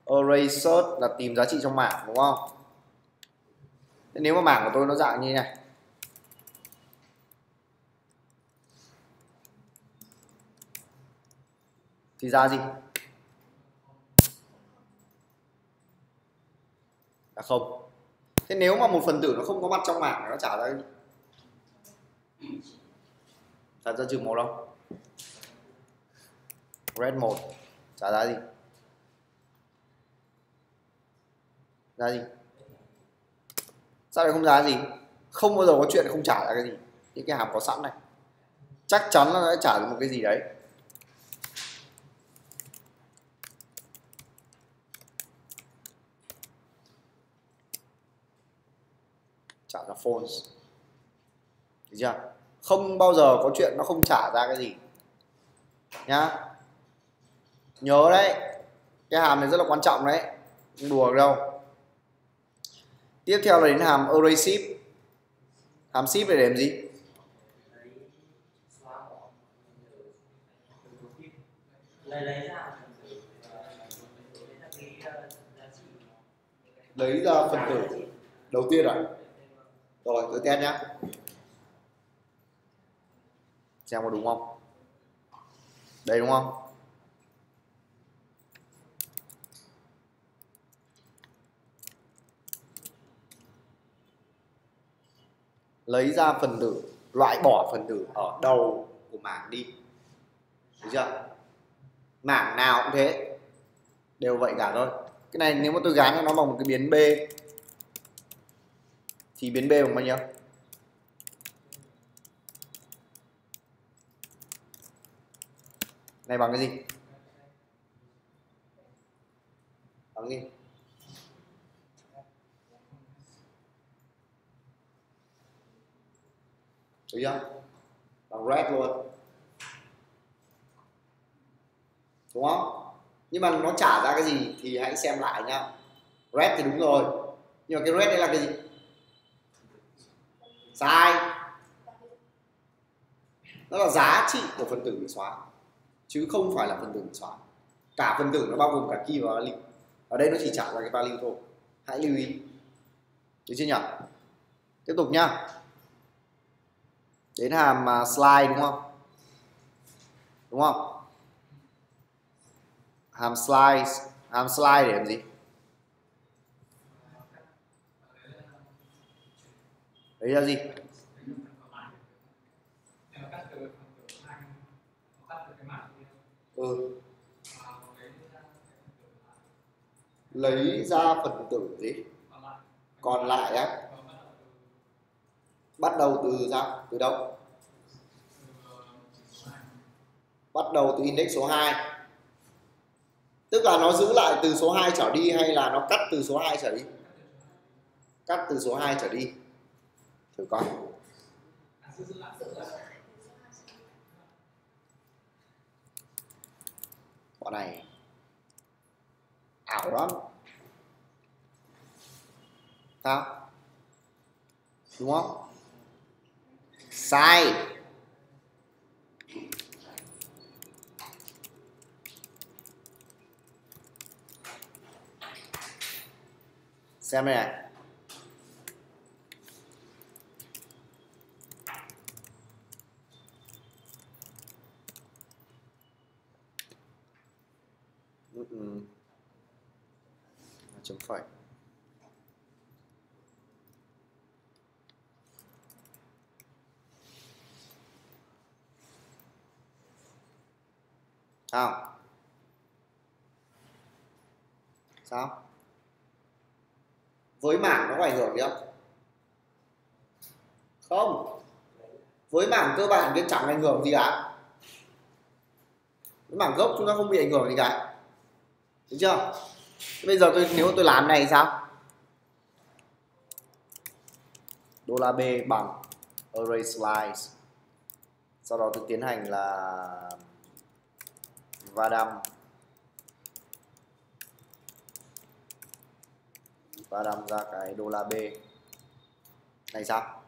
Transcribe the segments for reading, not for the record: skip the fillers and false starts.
Array search là tìm giá trị trong mảng đúng không? Thế nếu mà mảng của tôi nó dạng như này, thì ra gì? Là không. Thế nếu mà một phần tử nó không có mặt trong mảng nó trả ra cái gì? Trả ra trừ 1 không? Red 1 trả ra gì? Ra gì? Sao lại không ra gì? Không bao giờ có chuyện không trả ra cái gì. Những cái hàm có sẵn này chắc chắn nó sẽ trả được một cái gì đấy. Trả ra false. Được chưa? Không bao giờ có chuyện nó không trả ra cái gì nhá. Nhớ đấy, cái hàm này rất là quan trọng đấy, không đùa đâu. Tiếp theo là đến hàm array ship. Hàm ship này để làm gì? Lấy ra phần tử đầu tiên à? Rồi tôi test nhá, xem có đúng không. Đây đúng không? Lấy ra phần tử, loại bỏ phần tử ở đầu của mảng đi. Được chưa? Mảng nào cũng thế, đều vậy cả thôi. Cái này nếu mà tôi gán cho nó bằng một cái biến B thì biến B bằng bao nhiêu? Này bằng cái gì? Bằng gì? Được chưa? Bằng red luôn, đúng không? Nhưng mà nó trả ra cái gì thì hãy xem lại nhá. Red thì đúng rồi, nhưng mà cái red đấy là cái gì? Sai. Nó là giá trị của phần tử bị xóa chứ không phải là phần tử bị xóa. Cả phần tử nó bao gồm cả key và value. Ở đây nó chỉ trả ra cái value thôi, hãy lưu ý. Được chưa nhỉ? Tiếp tục nhá. Đến hàm slide đúng không? Đúng không? Hàm slide để làm gì? Đấy là gì? Lấy ra phần tử gì còn lại á? Bắt đầu từ sao? Từ đâu? Bắt đầu từ index số 2. Tức là nó giữ lại từ số 2 trở đi hay là nó cắt từ số 2 trở đi? Cắt từ số 2 trở đi. Thử coi. Bọn này ảo lắm. Sao? Đúng không? Sai. Xem đây này. Chấm phẩy. Sao? Với mảng nó có ảnh hưởng gì không? Không. Với mảng cơ bản cái chẳng ảnh hưởng gì cả. Với mảng gốc chúng ta không bị ảnh hưởng gì cả. Được chưa? Bây giờ nếu tôi làm này sao? $B bằng array slice. Sau đó tôi tiến hành là va đâm ra cái $B này sao?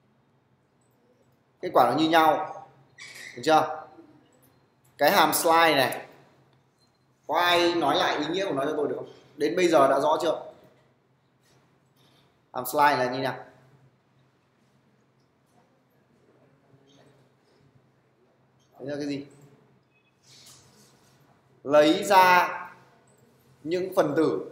Kết quả nó như nhau. Được chưa? Cái hàm slide này Có ai nói lại ý nghĩa của nó cho tôi được không? Đến bây giờ đã rõ chưa? Hàm slide là như nào? Đấy là cái gì? Lấy ra những phần tử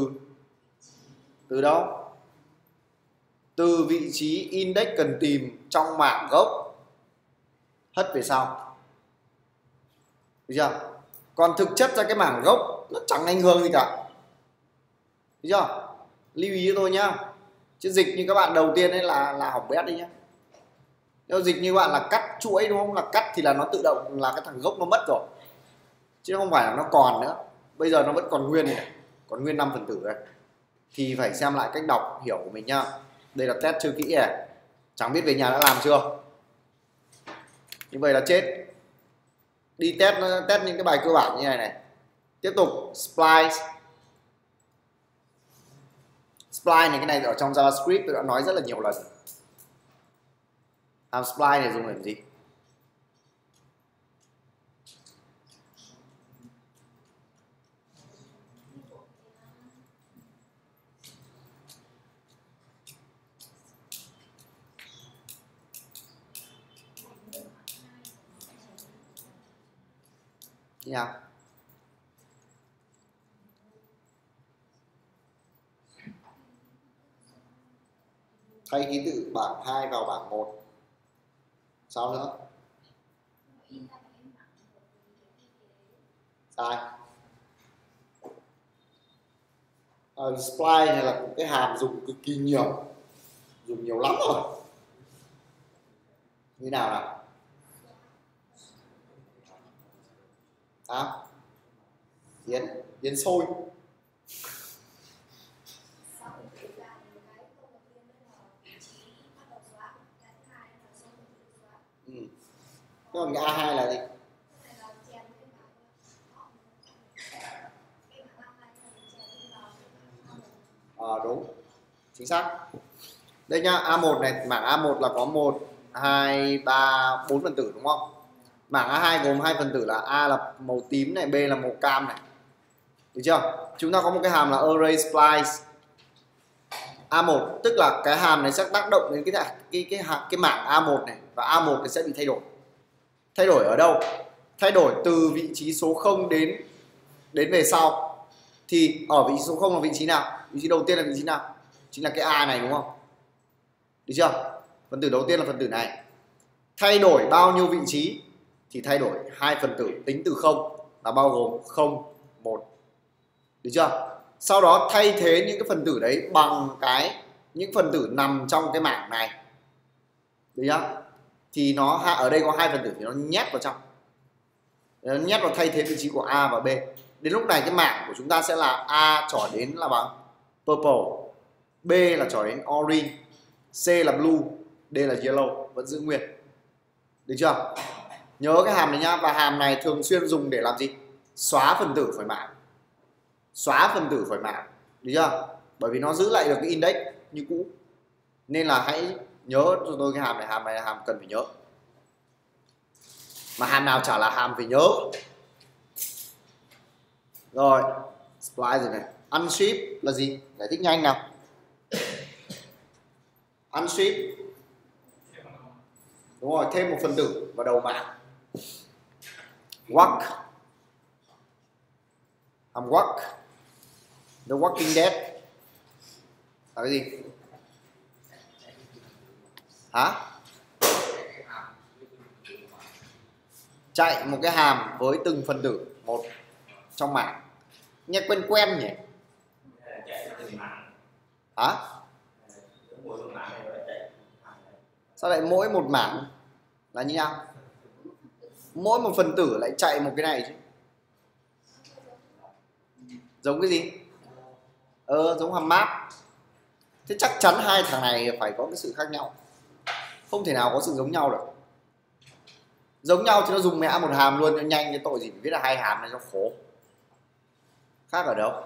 từ đâu? Từ vị trí index cần tìm trong mảng gốc, hất về sau. Được chưa? Còn thực chất ra cái mảng gốc nó chẳng ảnh hưởng gì cả. Được chưa? Lưu ý cho tôi nhá. Chứ dịch như các bạn đầu tiên ấy là hỏng bét đi nhá. Nếu dịch như bạn là cắt chuỗi đúng không? Là cắt thì là nó tự động là cái thằng gốc nó mất rồi. Chứ không phải là nó còn nữa. Bây giờ nó vẫn còn nguyên này. Còn nguyên 5 phần tử đây. Thì phải xem lại cách đọc hiểu của mình nhá. Đây là test chưa kỹ này. Chẳng biết về nhà đã làm chưa. Như vậy là chết. Đi test những cái bài cơ bản như này. Tiếp tục splice. Splice này, cái này ở trong JavaScript tôi đã nói rất là nhiều lần. Hàm splice này dùng để làm gì? Như nào? Thay ký tự bảng 2 vào bảng 1. Sao nữa? Sai. Splice này là một cái hàm dùng cực kỳ nhiều. Dùng nhiều lắm rồi. Như nào nào? Biến sôi. Còn cái A2 là gì? Đúng. Chính xác. Đây nhá, A1 này, mảng A1 là có 1, 2, 3, 4 phần tử đúng không? Mảng A2 gồm 2 phần tử là A là màu tím này, B là màu cam này. Được chưa? Chúng ta có một cái hàm là array splice A1, tức là cái hàm này sẽ tác động đến cái mảng A1 này, và A1 này sẽ bị thay đổi. Thay đổi ở đâu? Thay đổi từ vị trí số 0 đến về sau. Thì ở vị trí số 0 là vị trí nào? Vị trí đầu tiên là vị trí nào? Chính là cái A này đúng không? Được chưa? Phần tử đầu tiên là phần tử này. Thay đổi bao nhiêu vị trí? Thì thay đổi 2 phần tử tính từ 0 là bao gồm 0, 1. Được chưa? Sau đó thay thế những cái phần tử đấy bằng những phần tử nằm trong cái mảng này. Được chưa? Thì nó ở đây có 2 phần tử thì nó nhét vào trong. Nó nhét vào thay thế vị trí của A và B. Đến lúc này cái mảng của chúng ta sẽ là A trỏ đến là bằng purple, B là trỏ đến orange, C là blue, D là yellow, vẫn giữ nguyên. Được chưa? Nhớ cái hàm này nhá. Và hàm này thường xuyên dùng để làm gì? Xóa phần tử khỏi mảng. Xóa phần tử khỏi mảng. Được chưa? Bởi vì nó giữ lại được cái index như cũ. Nên là hãy nhớ cho tôi cái hàm này là hàm cần phải nhớ. Mà hàm nào chả là hàm phải nhớ. Rồi, splice rồi này. Unship là gì? Giải thích nhanh nào. Unship. Đúng rồi, thêm một phần tử vào đầu mảng. Walk. Hàm walk. The Walking Dead là cái gì? Hả? Chạy một cái hàm với từng phần tử một trong mảng. Nghe quen quen nhỉ? Hả? Sao lại mỗi một mảng là như nào? Mỗi một phần tử lại chạy một cái này chứ. Giống cái gì? Giống hàm map. Thế chắc chắn hai thằng này phải có cái sự khác nhau. Không thể nào có sự giống nhau được. Giống nhau thì nó dùng mẹ một hàm luôn cho nhanh, cái tội gì phải viết là hai hàm này cho khổ. Khác ở đâu?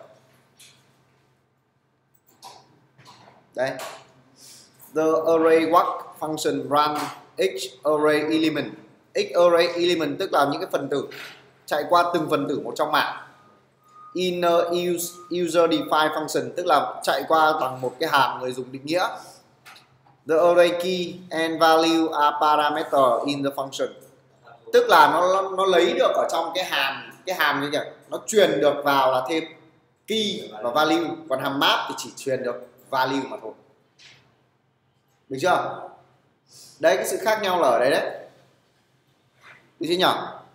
Đây. The array walk function run each array element. Each array element tức là những cái phần tử chạy qua từng phần tử một trong mảng. inner user define function, tức là chạy qua bằng một cái hàm người dùng định nghĩa. The array key and value are parameter in the function, tức là nó lấy được ở trong cái hàm như vậy, nó truyền được vào là thêm key và value, còn hàm map thì chỉ truyền được value mà thôi. Được chưa? Đấy, cái sự khác nhau là ở đấy đấy. Được chưa nhỉ?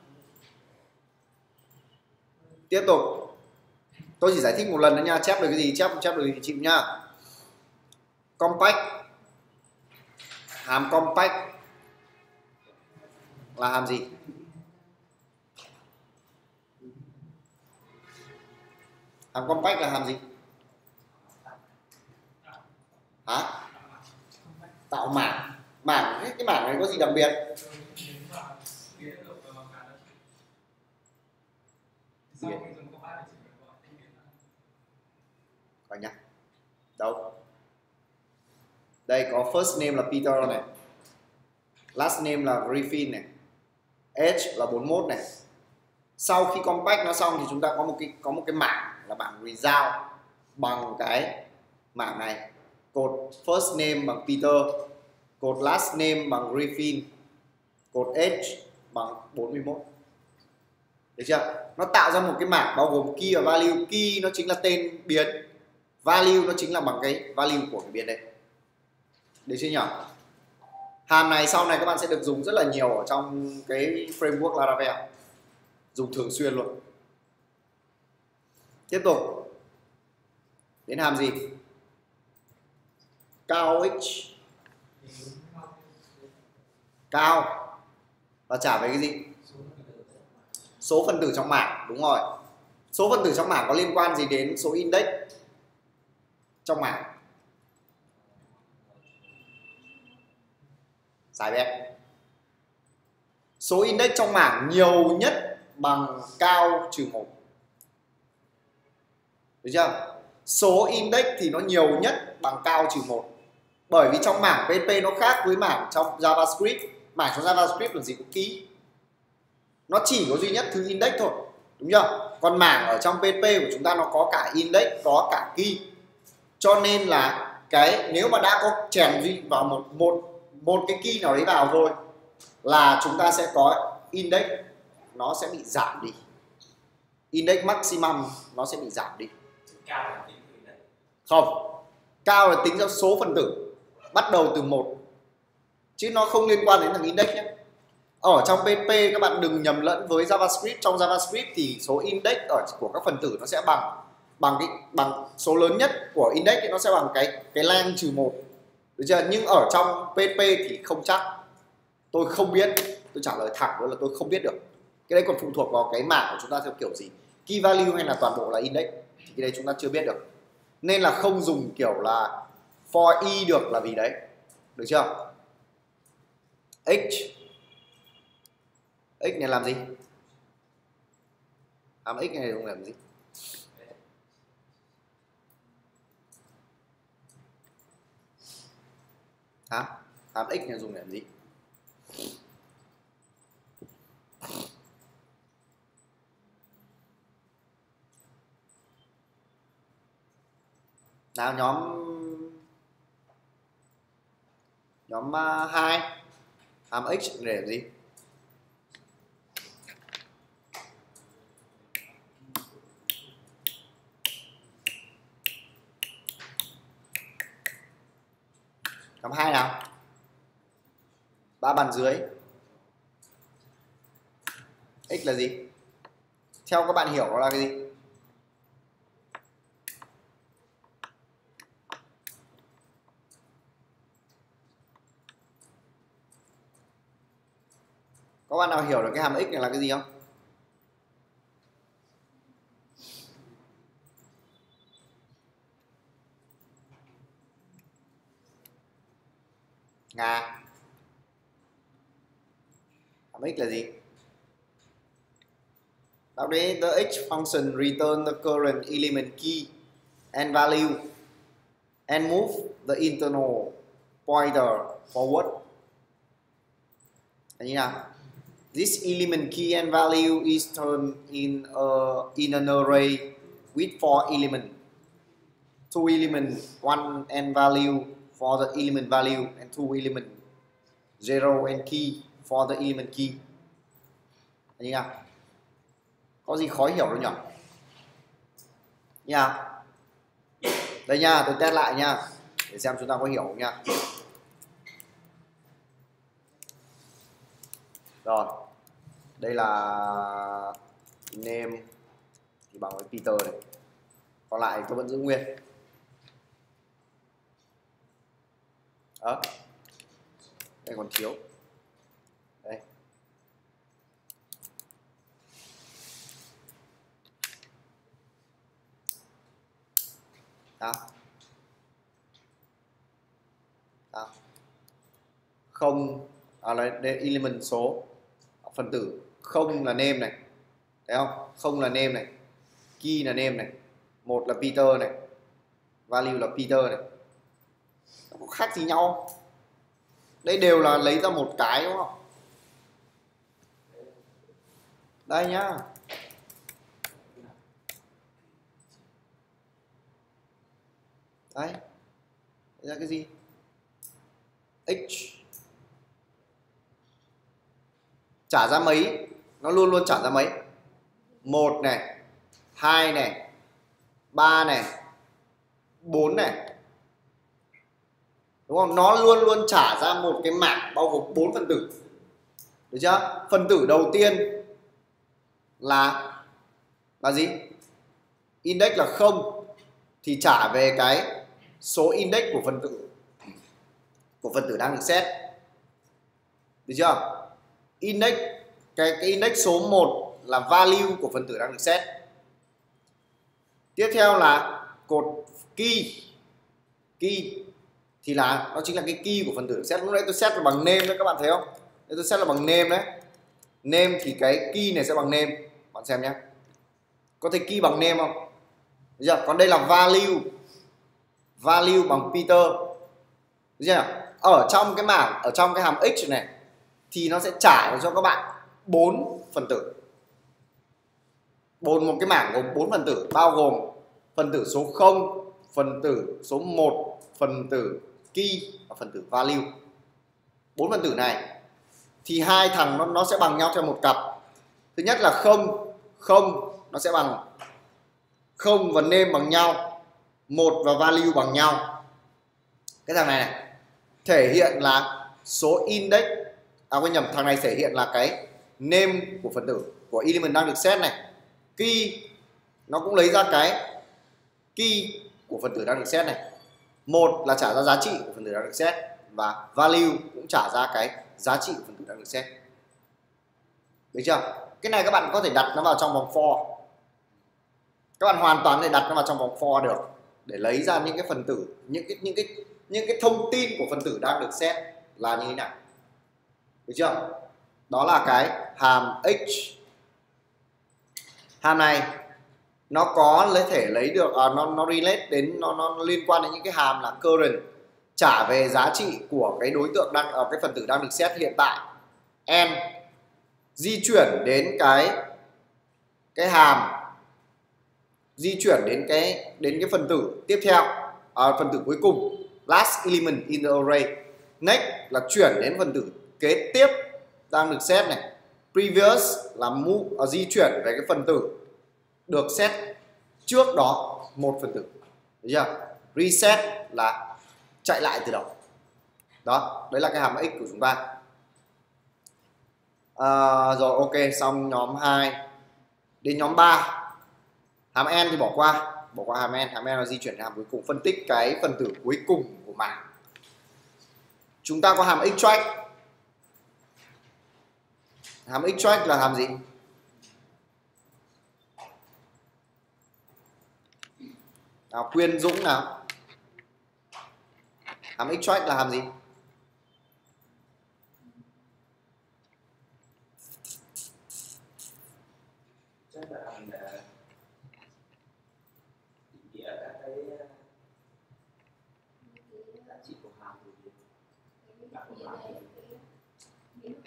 Tiếp tục. Tôi chỉ giải thích một lần nữa nha, chép được cái gì chép, không chép được thì chịu nha. Compact. Hàm compact là hàm gì? Hàm compact là hàm gì? Hả? Tạo mảng. Cái mảng này có gì đặc biệt? Coi nhá. Đâu? Đây có first name là Peter này, last name là Griffin này, age là 41 này. Sau khi compact nó xong thì chúng ta có một cái mảng là bảng result bằng cái mảng này. Cột first name bằng Peter, cột last name bằng Griffin, cột age bằng 41. Được chưa? Nó tạo ra một cái mảng bao gồm key và value. Key nó chính là tên biến, value nó chính là bằng cái value của cái biến đây. Được chưa nhỉ? Hàm này sau này các bạn sẽ được dùng rất là nhiều ở trong cái framework Laravel, dùng thường xuyên luôn. Tiếp tục đến hàm gì? Cao x. Cao và trả về cái gì? Số phân tử trong mảng. Đúng rồi. Số phân tử trong mảng có liên quan gì đến số index trong mảng? Giải bét. Số index trong mảng nhiều nhất bằng cao trừ 1. Được chưa? Số index thì nó nhiều nhất bằng cao trừ 1. Bởi vì trong mảng PHP nó khác với mảng trong JavaScript. Mảng trong JavaScript là gì cũng key, nó chỉ có duy nhất thứ index thôi, đúng chưa? Còn mảng ở trong PHP của chúng ta nó có cả index, có cả key. Cho nên là cái nếu mà đã có chèn duy vào một cái key nào đấy vào thôi là chúng ta sẽ có index, nó sẽ bị giảm đi. Index maximum nó sẽ bị giảm đi. Không, cao là tính ra số phân tử bắt đầu từ 1, chứ nó không liên quan đến thằng index nhé. Ở trong PHP các bạn đừng nhầm lẫn với JavaScript. Trong JavaScript thì số index của các phần tử nó sẽ bằng số lớn nhất của index thì nó sẽ bằng cái len trừ 1. Được chưa? Nhưng ở trong PHP thì không chắc. Tôi không biết, tôi trả lời thẳng luôn là tôi không biết được. Cái đấy còn phụ thuộc vào cái mảng của chúng ta theo kiểu gì, key value hay là toàn bộ là index, thì cái đấy chúng ta chưa biết được. Nên là không dùng kiểu là for i được là vì đấy. Được chưa? X này làm gì? Hàm x này dùng làm gì? Hàm x này dùng làm gì? Nào nhóm 2, hàm x để làm gì? Nhóm 2 nào? 3 bàn dưới. X là gì? Theo các bạn hiểu nó là cái gì? Có bạn nào hiểu được cái hàm x này là cái gì không? Nga. Hàm x là gì? Đọc đi. The x function return the current element key and value and move the internal pointer forward. Là như nào? This element key and value is turned in an array with four element, two element, one and value for the element value and two element zero and key for the element key. Như nào? Có gì khó hiểu đâu nhỉ? Nha. Đây nha, tôi test lại nha, để xem chúng ta có hiểu không nha. Rồi, đây là name thì bằng với Peter này, còn lại tôi vẫn giữ nguyên. Đó, đây còn thiếu. Đây. Đó. Đó. Không là element số, phần tử không là name này, thấy không? Không là name này, key là name này, một là Peter này, value là Peter này. Nó có khác gì nhau? Đây đều là lấy ra một cái đúng không? Đây nhá. Đấy. Đây là cái gì? X trả ra mấy? Nó luôn luôn trả ra mấy? 1 này, 2 này, 3 này, 4 này. Đúng không? Nó luôn luôn trả ra một cái mảng bao gồm 4 phần tử. Được chưa? Phần tử đầu tiên là gì? Index là 0 thì trả về cái số index của phần tử đang được set. Được chưa? Index cái index số 1 là value của phần tử đang được set. Tiếp theo là cột key. Key thì là nó chính là cái key của phần tử được set. Lúc nãy tôi set là bằng name đấy, các bạn thấy không? Đây tôi set là bằng name đấy. Name thì cái key này sẽ bằng name. Bạn xem nhé. Có thấy key bằng name không? Được chưa? Còn đây là value. Value bằng Peter. Được chưa? Ở trong cái mảng, ở trong cái hàm x này thì nó sẽ trả cho các bạn 4 phần tử. Một cái mảng gồm 4 phần tử, bao gồm phần tử số 0, phần tử số 1, phần tử key và phần tử value. 4 phần tử này thì hai thằng nó sẽ bằng nhau theo một cặp. Thứ nhất là 0, 0 nó sẽ bằng 0 và name bằng nhau, 1 và value bằng nhau. Cái thằng này thể hiện là số index, quên nhầm, thằng này thể hiện là cái name của phần tử của element đang được set này. Key nó cũng lấy ra cái key của phần tử đang được set này. Một là trả ra giá trị của phần tử đang được set và value cũng trả ra cái giá trị của phần tử đang được set. Được chưa? Cái này các bạn có thể đặt nó vào trong vòng for. Các bạn hoàn toàn có thể đặt nó vào trong vòng for được để lấy ra những cái phần tử, những cái thông tin của phần tử đang được set là như thế nào. Được chưa? Đó là cái hàm x. Hàm này nó có thể lấy được nó relate đến, nó liên quan đến những cái hàm là current, trả về giá trị của cái đối tượng đang ở cái phần tử đang được set hiện tại, and di chuyển đến cái hàm, di chuyển đến cái phần tử tiếp theo, phần tử cuối cùng, last element in the array. Next là chuyển đến phần tử kế tiếp đang được set này. Previous là move, di chuyển về cái phần tử được set trước đó một phần tử. Được chưa? Reset là chạy lại từ đầu. Đó, đấy là cái hàm x của chúng ta. Rồi ok, xong nhóm 2. Đến nhóm 3. Hàm n thì bỏ qua hàm n. Hàm n là di chuyển đến hàm cuối cùng, phân tích cái phần tử cuối cùng của mảng. Chúng ta có hàm extract. Hàm extract là hàm gì? Nào, Quyên, Dũng nào. Hàm extract là hàm gì? Chắc là hàm định nghĩa các cái giá trị của hàm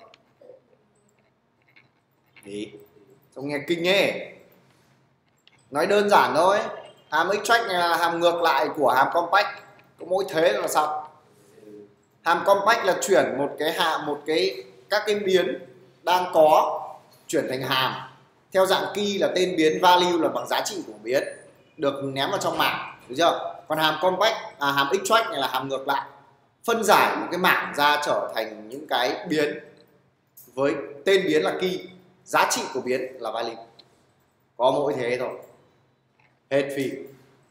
Đấy. Trông nghe kinh nhé. Nói đơn giản thôi, hàm extract này là hàm ngược lại của hàm compact, có mỗi thế là xong. Hàm compact là chuyển một cái các cái biến đang có chuyển thành hàm theo dạng key là tên biến, value là bằng giá trị của biến được ném vào trong mảng, được chưa? Còn hàm compact hàm extract này là hàm ngược lại, phân giải một cái mảng ra trở thành những cái biến với tên biến là key, giá trị của biến là value. Có mỗi thế thôi, hết phim.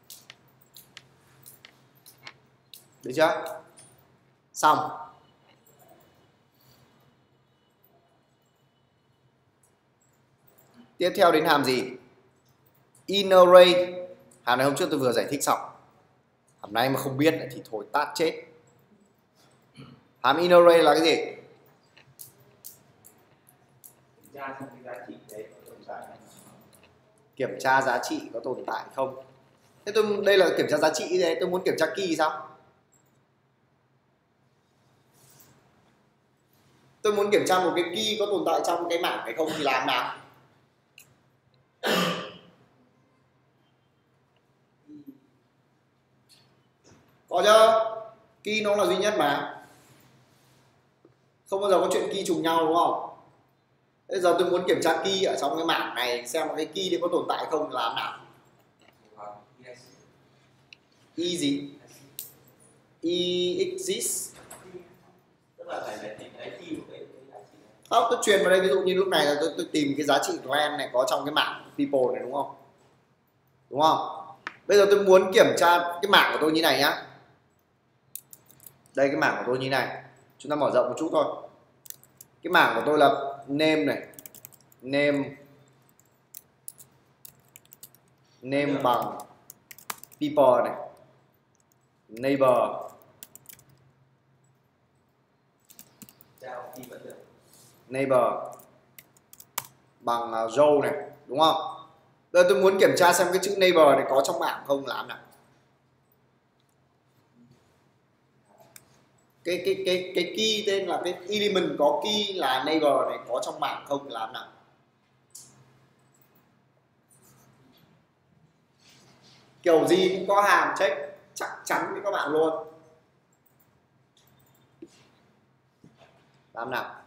Được chưa? Xong. Tiếp theo đến hàm gì? Inner array. Hàm này hôm trước tôi vừa giải thích xong. Hàm này mà không biết thì thôi tát chết. Hàm inner array là cái gì? Kiểm tra giá trị có tồn tại không? Thế đây là kiểm tra giá trị đấy, tôi muốn kiểm tra key sao? Tôi muốn kiểm tra một cái key có tồn tại trong cái mảng hay không thì làm nào? Có chưa? Key nó là duy nhất mà. Không bao giờ có chuyện key trùng nhau đúng không? Bây giờ tôi muốn kiểm tra key ở trong cái mảng này xem cái key đấy có tồn tại không thì làm nào? E gì? E exists. Không, tôi truyền vào đây, ví dụ như lúc này là tôi tìm cái giá trị Glenn này có trong cái mảng people này đúng không? Đúng không? Bây giờ tôi muốn kiểm tra cái mảng của tôi như này nhá. Đây cái mảng của tôi như này. Chúng ta mở rộng một chút thôi. Cái mảng của tôi là name này. Name bằng people này. Neighbor. Neighbor bằng row này, đúng không? Bây giờ tôi muốn kiểm tra xem cái chữ neighbor này có trong mảng không, làm nào? Cái key tên là cái element có key là neighbor này có trong mảng không, làm nào? Kiểu gì cũng có hàm check chắc chắn với các bạn luôn. Làm nào?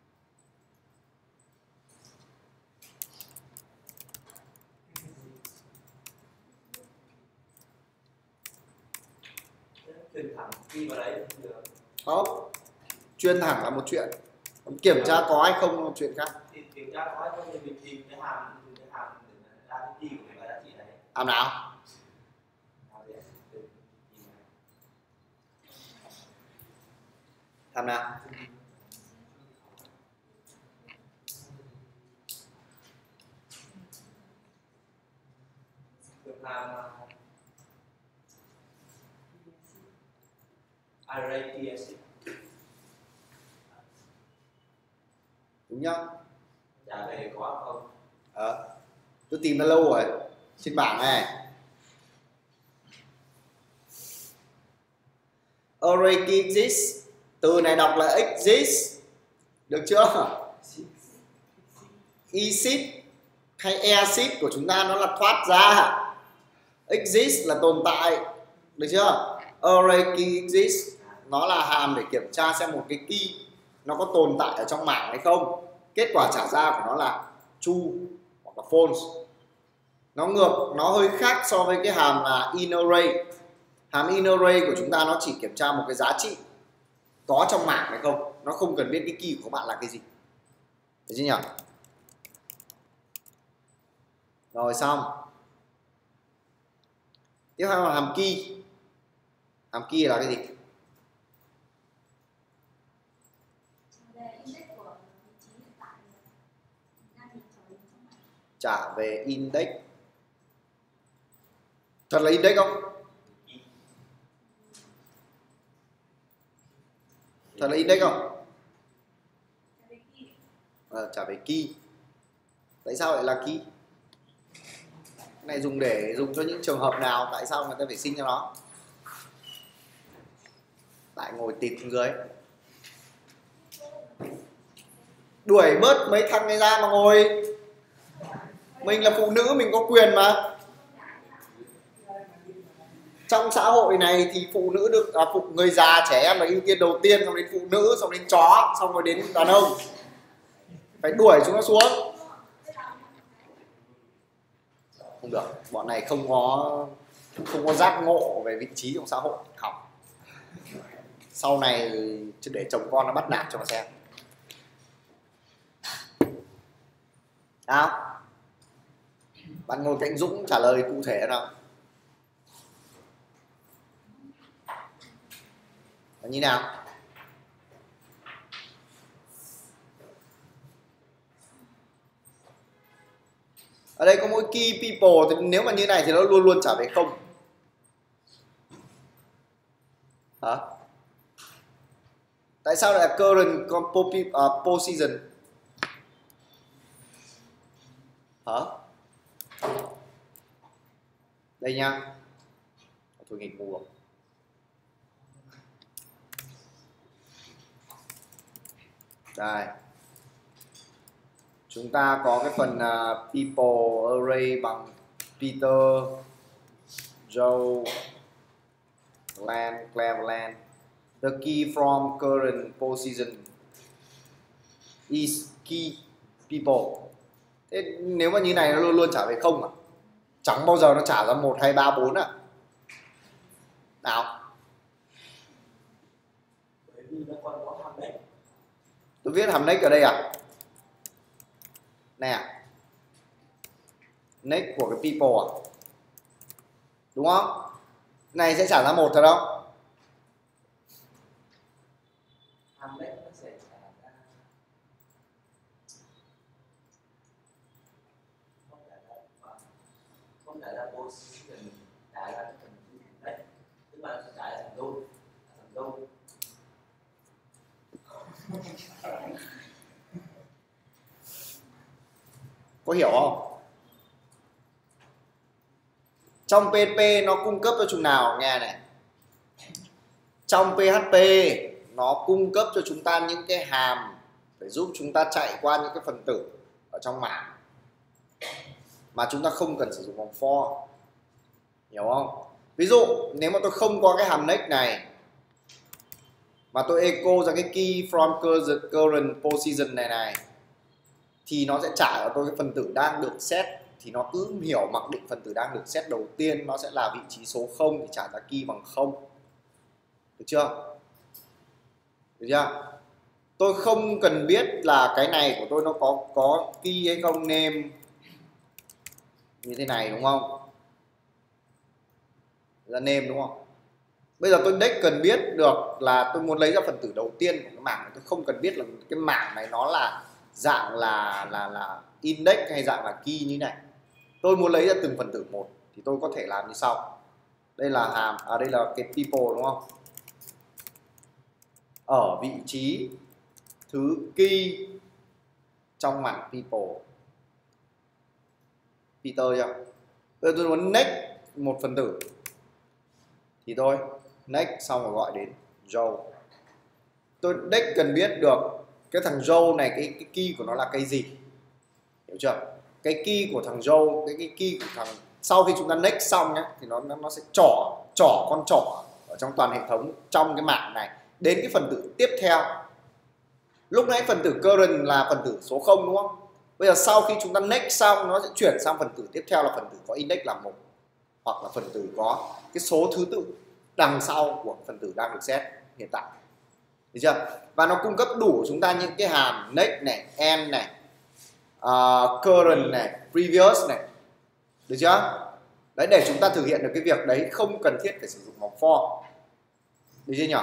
Truyền thẳng đi vào đấy được. Không, chuyên thẳng là một chuyện, kiểm tra có hay không là một chuyện khác. Kiểm tra có hay không thì mình tìm cái hàm để ra cái key của cái giá trị này. Hàm nào? Hàm nào? Array TSC. Đúng nhá. Trả về có không? Tôi tìm đã lâu rồi trên bảng này. Array key exists, từ này đọc là exist, được chưa? Exist hay exist của chúng ta nó là thoát ra, exist là tồn tại, được chưa? Array key exist nó là hàm để kiểm tra xem một cái key nó có tồn tại ở trong mảng hay không. Kết quả trả ra của nó là true hoặc là false. Nó ngược, nó hơi khác so với cái hàm là inner array. Hàm inner array của chúng ta nó chỉ kiểm tra một cái giá trị có trong mảng hay không, nó không cần biết cái key của các bạn là cái gì. Được chưa nhỉ? Rồi xong. Tiếp theo là hàm key. Hàm key là cái gì? Trả về index. Thật là index không? Thật là index không? Trả về key. Tại sao lại là key? Cái này dùng cho những trường hợp nào? Tại sao người ta phải sinh cho nó? Tại ngồi tịt dưới. Đuổi bớt mấy thằng này ra mà ngồi. Mình là phụ nữ mình có quyền mà. Trong xã hội này thì phụ nữ được người già trẻ em là ưu tiên đầu tiên, xong đến phụ nữ, xong đến chó, xong rồi đến đàn ông. Phải đuổi chúng nó xuống. Không được, bọn này không có giác ngộ về vị trí trong xã hội, học. Sau này để chồng con nó bắt nạt cho nó xem. Nào, bạn Ngô Cảnh Dũng trả lời cụ thể nào. Như nào? Ở đây có mỗi key people, thì nếu mà như này thì nó luôn luôn trả về không. Hả? Tại sao lại là current position? Hả? Đây nha. Thôi nghịch ngu rồi. Đây. Chúng ta có cái phần people array bằng Peter, Joe, Cleveland. The key from current position is key people. Thế nếu mà như này nó luôn luôn trả về không à? Chẳng bao giờ nó trả ra 1, 2, 3, 4 à? Nào? Bởi vì nó còn có hàm next. Tôi viết hàm next ở đây à? Nè, next của cái people à? Đúng không? Này sẽ trả ra 1 thật không? Hàm next nó sẽ trả ra không phải là position, trả ra cái phần next, tức là trả ra thành đô. Có hiểu không? Trong PHP nó cung cấp cho chúng nào? Nghe này. Trong PHP nó cung cấp cho chúng ta những cái hàm để giúp chúng ta chạy qua những cái phần tử ở trong mảng mà chúng ta không cần sử dụng vòng for. Hiểu không? Ví dụ nếu mà tôi không có cái hàm next này mà tôi echo ra cái key from current position này thì nó sẽ trả cho tôi cái phần tử đang được set, thì nó cứ hiểu mặc định phần tử đang được set đầu tiên nó sẽ là vị trí số 0 thì trả ra key bằng 0. Được chưa? Được chưa? Tôi không cần biết là cái này của tôi nó có key hay không, name như thế này đúng không? Là name đúng không? Bây giờ tôi next cần biết được là tôi muốn lấy ra phần tử đầu tiên của cái mảng này. Tôi không cần biết là cái mảng này nó là dạng là index hay dạng là key như này. Tôi muốn lấy ra từng phần tử một thì tôi có thể làm như sau. Đây là hàm, đây là cái people đúng không? Ở vị trí thứ key trong mảng people. Peter chưa? Bây giờ tôi muốn next một phần tử thì tôi next xong rồi gọi đến Joe. Tôi next cần biết được cái thằng Joe này cái key của nó là cái gì. Hiểu chưa? Cái key của thằng Joe, cái key của thằng, sau khi chúng ta next xong nhé thì nó sẽ trỏ con trỏ ở trong toàn hệ thống trong cái mảng này đến cái phần tử tiếp theo. Lúc nãy phần tử current là phần tử số 0 đúng không? Bây giờ sau khi chúng ta next xong nó sẽ chuyển sang phần tử tiếp theo là phần tử có index là 1 hoặc là phần tử có cái số thứ tự đằng sau của phần tử đang được set hiện tại. Được chưa? Và nó cung cấp đủ chúng ta những cái hàm next này, end này, current này, previous này. Được chưa? Đấy, để chúng ta thực hiện được cái việc đấy không cần thiết phải sử dụng vòng for. Được chưa nhỉ?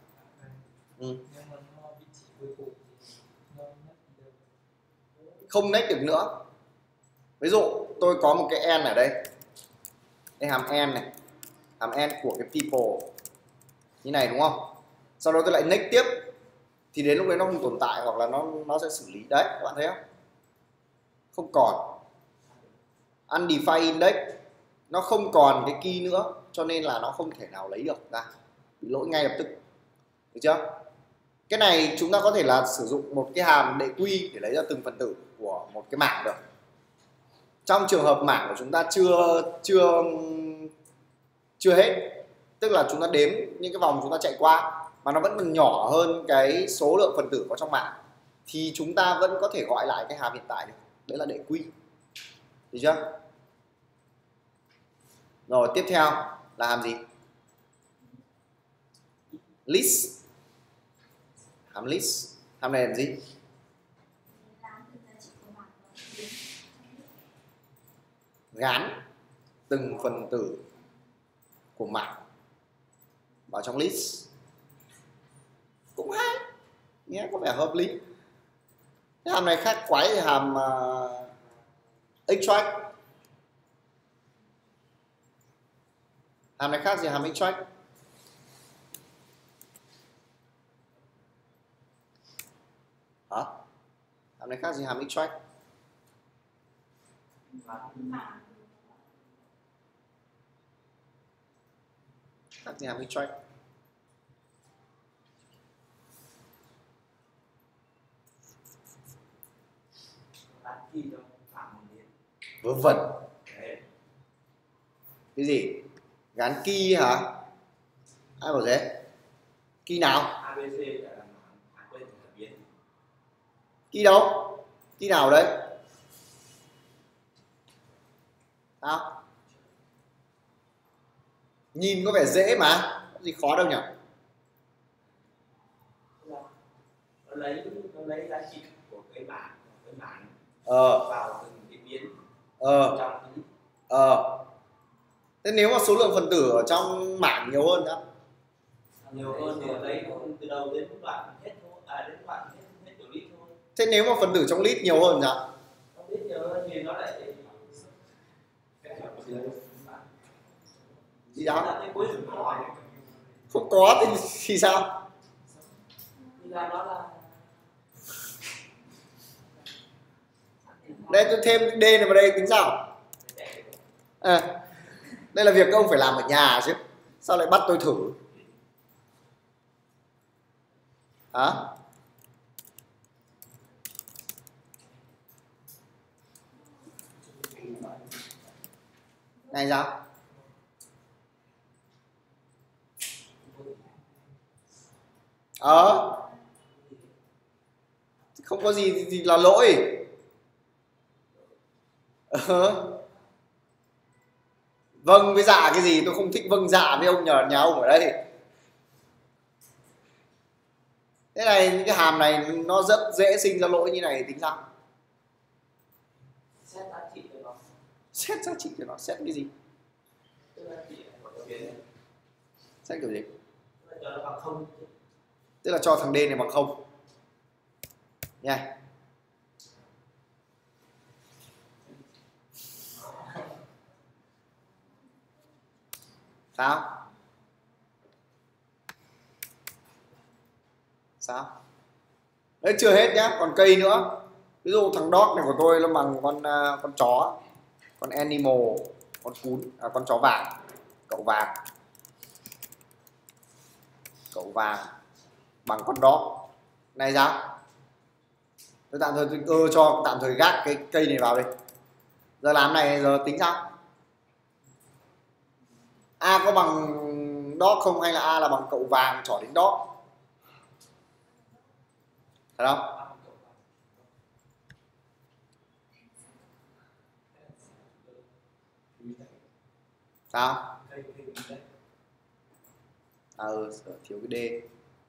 Không next được nữa. Ví dụ tôi có một cái end ở đây. Đây hàm end này, hàm end của cái people như này đúng không? Sau đó tôi lại next tiếp thì đến lúc đấy nó không tồn tại hoặc là nó sẽ xử lý. Đấy, các bạn thấy không? Không còn undefined index, nó không còn cái key nữa cho nên là nó không thể nào lấy được ra, bị lỗi ngay lập tức. Được chưa? Cái này chúng ta có thể là sử dụng một cái hàm đệ quy để lấy ra từng phần tử của một cái mảng được. Trong trường hợp mảng của chúng ta chưa hết, tức là chúng ta đếm những cái vòng chúng ta chạy qua mà nó vẫn còn nhỏ hơn cái số lượng phần tử có trong mạng, thì chúng ta vẫn có thể gọi lại cái hàm hiện tại được, đấy là để quy, được chưa? Rồi tiếp theo là hàm gì? List. Hàm list, hàm này làm gì? Gán từng phần tử của mạng vào trong list. Cũng hay, nghe có vẻ hợp lý. Cái hàm này khác quái thì hàm extract. Hàm này khác gì hàm extract? Hả? Hàm này khác gì hàm extract? Khác gì hàm extract? Vớ vẩn. Cái gì? Gán key hả? Ai bảo thế? Key nào? Key đâu? Key nào đấy? Sao? Nhìn có vẻ dễ mà, có gì khó đâu nhỉ? Nó lấy giá trị của cái bảng vào từng cái biến trong Thế nếu mà số lượng phần tử ở trong mảng nhiều hơn nữa? Nhiều hơn thì lấy từ đầu đến đoạn hết thôi, đến đoạn hết tiểu list thôi. Thế nếu mà phần tử trong list nhiều hơn sao? Trong list nhiều hơn thì nó lại gì đó? Không có thì sao? thì là nó là đây tôi thêm D này vào đây tính sao? Đây là việc các ông phải làm ở nhà chứ, sao lại bắt tôi thử? Hả? Này sao? Không có gì thì là lỗi. Vâng với dạ cái gì, tôi không thích vâng dạ với ông nhà ông ở đây. Thế này, những cái hàm này nó rất dễ sinh ra lỗi như này, tính sao? xét giá trị cho nó. Xét giá trị cho nó, xét cái gì? Xét kiểu gì? Cho nó bằng không. Tức là cho thằng D này bằng không nha. Sao? Đấy chưa hết nhá, còn cây nữa. Ví dụ thằng dog này của tôi nó bằng con chó, con animal, con cún, con chó vàng, cậu vàng bằng con dog này sao? Tôi tạm thời cho tạm thời gác cái cây này vào đây. Giờ làm này giờ tính sao? A có bằng dog không, hay là A là bằng cậu vàng trỏ đến dog? Phải không? Sao? Thiếu cái D.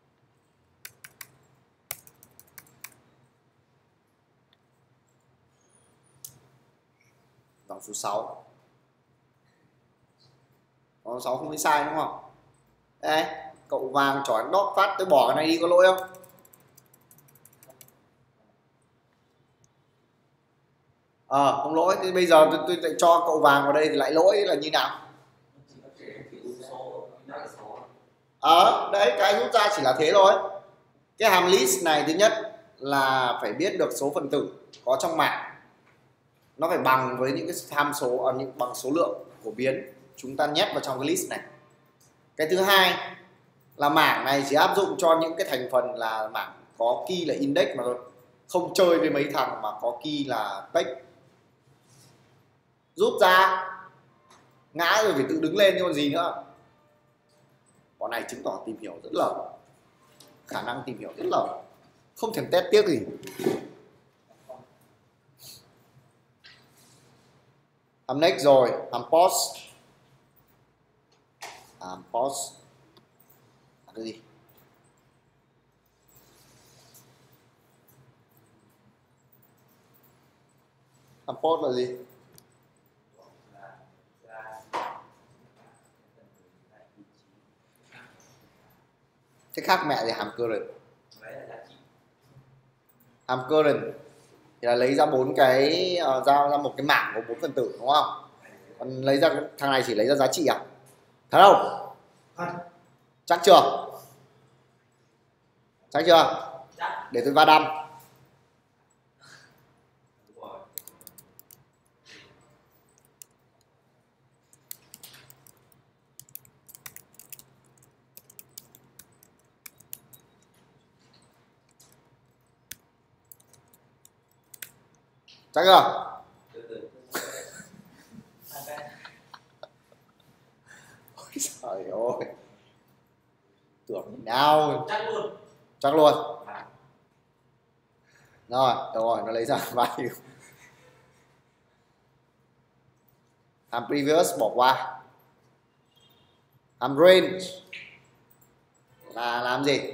Dòng số 6. Dòng số 6 không thấy sai đúng không? Đây, cậu vàng chói đót phát, tôi bỏ cái này đi có lỗi không? Không lỗi. Thì bây giờ tôi lại cho cậu vàng vào đây thì lại lỗi là như nào? Đấy, cái rút ra chỉ là thế thôi. Cái hàm list này thứ nhất là phải biết được số phần tử có trong mảng, nó phải bằng với những cái tham số, bằng số lượng của biến chúng ta nhét vào trong cái list này. Cái thứ hai là mảng này chỉ áp dụng cho những cái thành phần là mảng có key là index mà thôi, không chơi với mấy thằng mà có key là text. Rút ra ngã rồi phải tự đứng lên chứ còn gì nữa. Bọn này chứng tỏ tìm hiểu rất lờ, khả năng tìm hiểu rất lờ, không thèm test tiếc gì. Hàm next rồi, hàm pause. Hàm pause là cái gì? Hàm pause là gì? Thế khác mẹ thì hàm current. Hàm current thì là lấy ra 4 cái ra một cái mảng của 4 phần tử đúng không? Còn lấy ra thằng này chỉ lấy ra giá trị à? Thật không? Chắc chưa? Chắc chưa? Để tôi va đâm. Chắc chưa? Ôi trời ơi, tưởng nào. Chắc luôn. Rồi, đâu rồi, nó lấy ra bao nhiêu? Hàm previous bỏ qua. Hàm range là làm gì?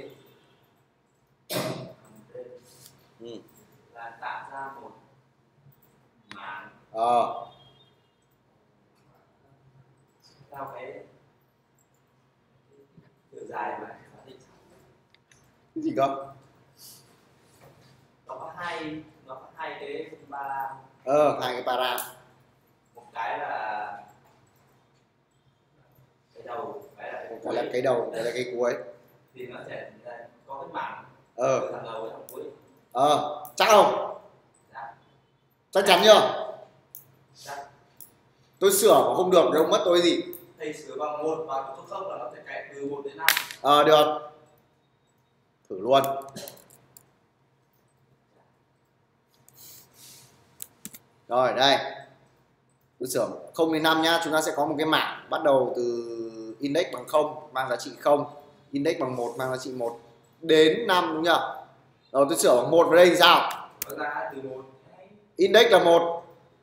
Là tạo ra một mảng theo cái chiều dài mà xác định. Cái gì cơ? Nó có hai cái para. Hai cái para. Một cái là cái đầu, cái là cái là cái đầu, cái là cái cuối. Thì nó sẽ có cái mảng thằng đầu với thằng cuối. Chắc không? Dạ. Chắc chắn chưa? Dạ. Tôi sửa mà không được thì ông mất tôi gì? Thầy sửa bằng 1 và số 0 là nó sẽ chạy từ 1 đến 5. Được. Thử luôn. Rồi đây. Tôi sửa 0 đến 5 nhá, chúng ta sẽ có một cái mảng bắt đầu từ index bằng 0 mang giá trị 0, index bằng 1 mang giá trị 1 đến 5 đúng không? Rồi tôi sửa bằng 1 vào đây thì sao? Nó ra từ 1. Index là 1.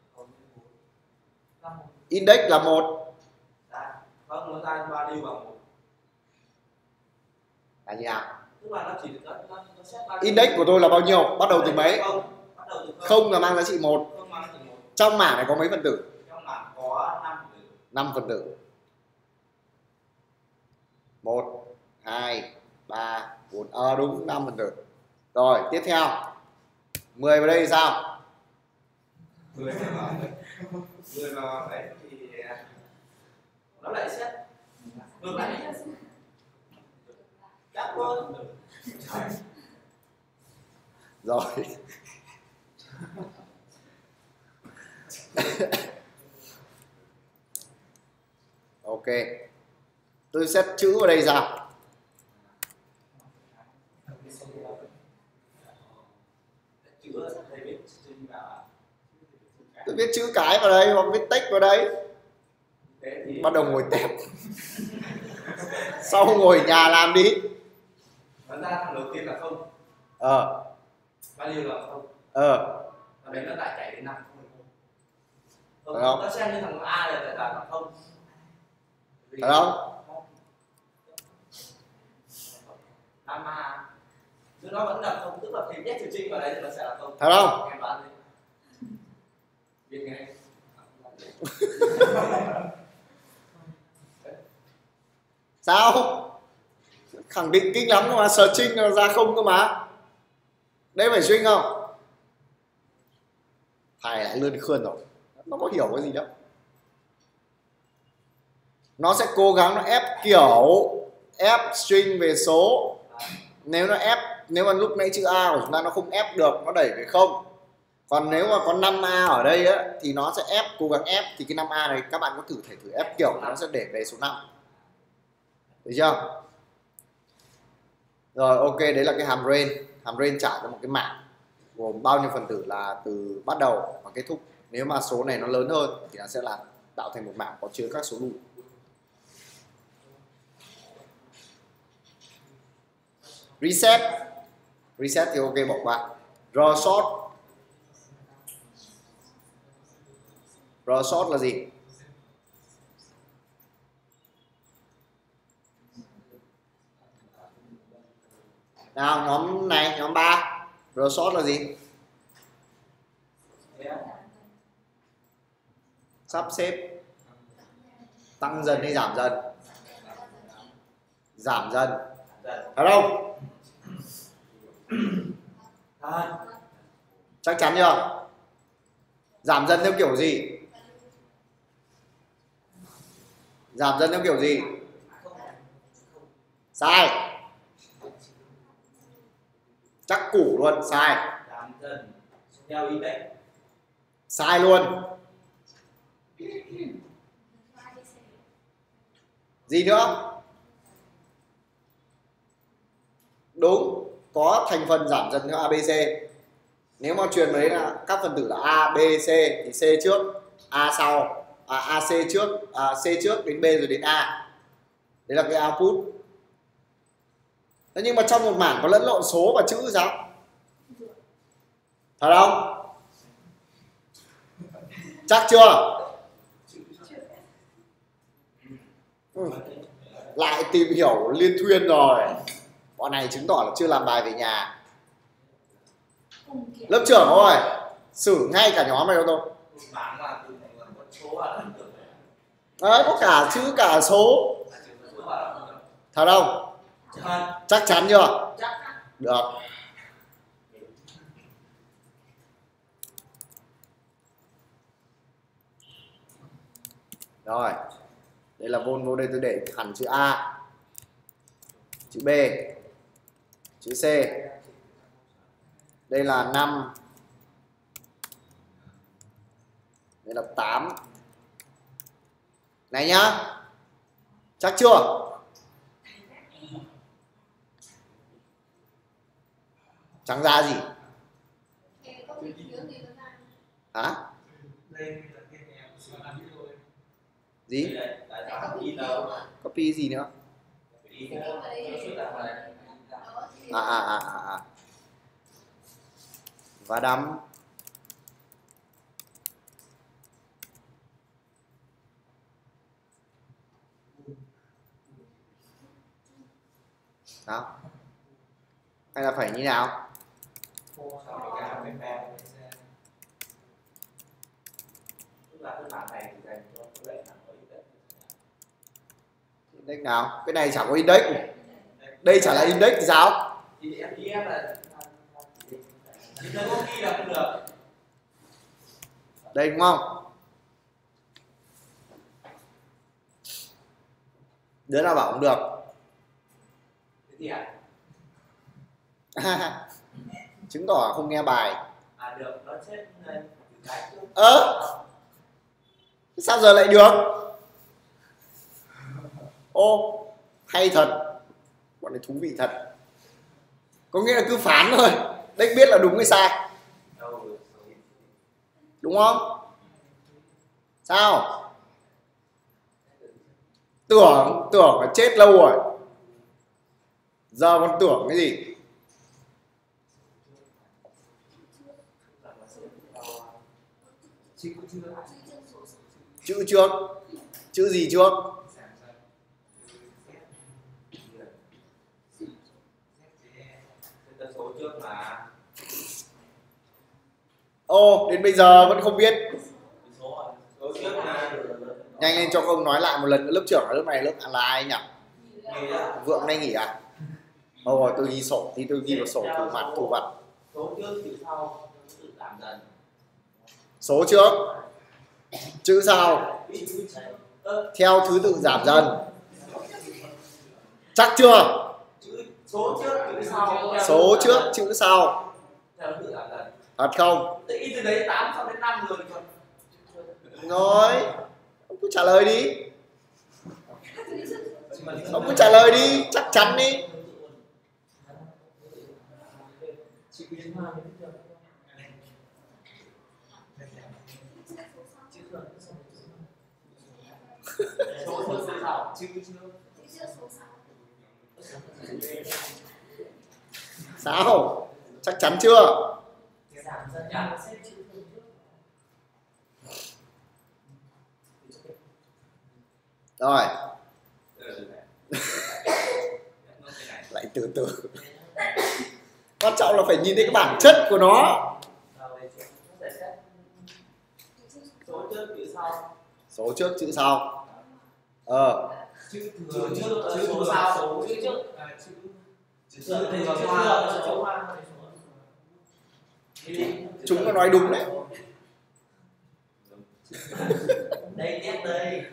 Index là 1. Dạ. Không, nó ra value bằng 1. Là như nào? Tức là nó chỉ nó set value. Index của tôi là bao nhiêu? Bắt đầu từ mấy? Bắt đầu từ 0 là mang giá trị 1. Trong mảng này có mấy phần tử? Trong mảng có 5 phần tử. 5 phần tử. 1 2 3 4. Đúng, 5 phần tử. Rồi, tiếp theo. 10 vào đây thì sao? 10 vào đấy thì nó lại xét ngược lại. Chắc luôn. Rồi. Ok. Tôi xét chữ vào đây sao? Tôi viết chữ cái vào đây hoặc viết text vào đây. Bắt đầu ngồi tẹp. Sau ngồi nhà làm đi. Nó ra thằng đầu tiên là 0. Value là 0. Và đấy nó lại chạy đến 5. Phải không? Nó xem như thằng A là tại là 0. Phải không? 5A. Chứ nó vẫn là 0, tức là khi nhét trừ trinh vào đấy thì nó sẽ là 0. Phải không? Em đoán đi. Biết ngay. Sao? Khẳng định kinh lắm cơ mà, searching là ra 0 cơ mà. Đây phải string không? Thầy lại lươn khươn rồi. Nó có hiểu cái gì đâu. Nó sẽ cố gắng nó ép kiểu ép string về số. Nếu nó ép, nếu mà lúc nãy chữ A của chúng ta nó không ép được, nó đẩy về 0. Còn nếu mà có 5A ở đây á, thì nó sẽ ép, cố gắng ép. Thì cái 5A này các bạn có thể thử ép kiểu nó sẽ để về số 5. Được chưa? Rồi ok, đấy là cái hàm range. Hàm range trả cho một cái mảng gồm bao nhiêu phần tử là từ bắt đầu và kết thúc. Nếu mà số này nó lớn hơn thì nó sẽ là tạo thành một mảng có chứa các số đủ. Reset thì ok, bỏ qua. R short là gì? Nào, nhóm này, nhóm 3, R short là gì? Sắp xếp tăng dần hay giảm dần? Giảm dần, phải không? Chắc chắn chưa? Giảm dần theo kiểu gì? Giảm dần theo kiểu gì? Sai. Chắc củ luôn, sai. Giảm dần theo index. Sai luôn. Gì nữa? Đúng, có thành phần giảm dần theo ABC. Nếu mà truyền đấy là các phần tử là A, B, C thì C trước, A sau, AC trước, C trước đến B rồi đến A. Đấy là cái output. Thế nhưng mà trong một mảng có lẫn lộn số và chữ sao? Thật không? Chắc chưa? Lại tìm hiểu liên thuyên rồi. Bọn này chứng tỏ là chưa làm bài về nhà. Lớp trưởng ơi, xử ngay cả nhóm này cho tôi. Đấy, có cả chữ cả số. Thật không? Chắc chắn chưa? Được. Rồi. Đây là vô đây tôi để hẳn chữ A, chữ B, chữ C. Đây là 5. Đây là 8. Này nhá. Chắc chưa? Chẳng ra gì. Hả? Gì? Copy gì nữa? Và đắm. Sao? Hay là phải như nào? Index nào? Cái này chẳng có index. Đây chả là index thì sao? Đây đúng không? Đứa nào bảo không được? Chứng tỏ không nghe bài. Sao giờ lại được? Ô, hay thật. Bọn này thú vị thật. Có nghĩa là cứ phán thôi, Đếch biết là đúng hay sai. Đúng không? Sao? Tưởng là chết lâu rồi. Giờ còn tưởng cái gì? Chữ trước. Chữ gì trước? Ô, đến bây giờ vẫn không biết. Nhanh lên cho ông nói lại một lần nữa. Lớp trưởng ở lớp này lớp là ai nhỉ? Vượng nay nghỉ à? Rồi tôi ghi sổ thì tôi ghi vào sổ thủ mặt. Số trước, chữ sau, theo thứ tự giảm dần. Chắc chưa? Số trước, chữ sau. Thật không? Rồi, ông cứ trả lời đi. Ông cứ trả lời đi, chắc chắn đi. chữ chưa. Sao? Chắc chắn chưa? Rồi. Lại từ từ. Quan trọng là phải nhìn thấy cái bản chất của nó. Số trước chữ sau. Chữ số sau, số chữ trước. Chúng nó nói đúng đấy. Đây tiếp đây.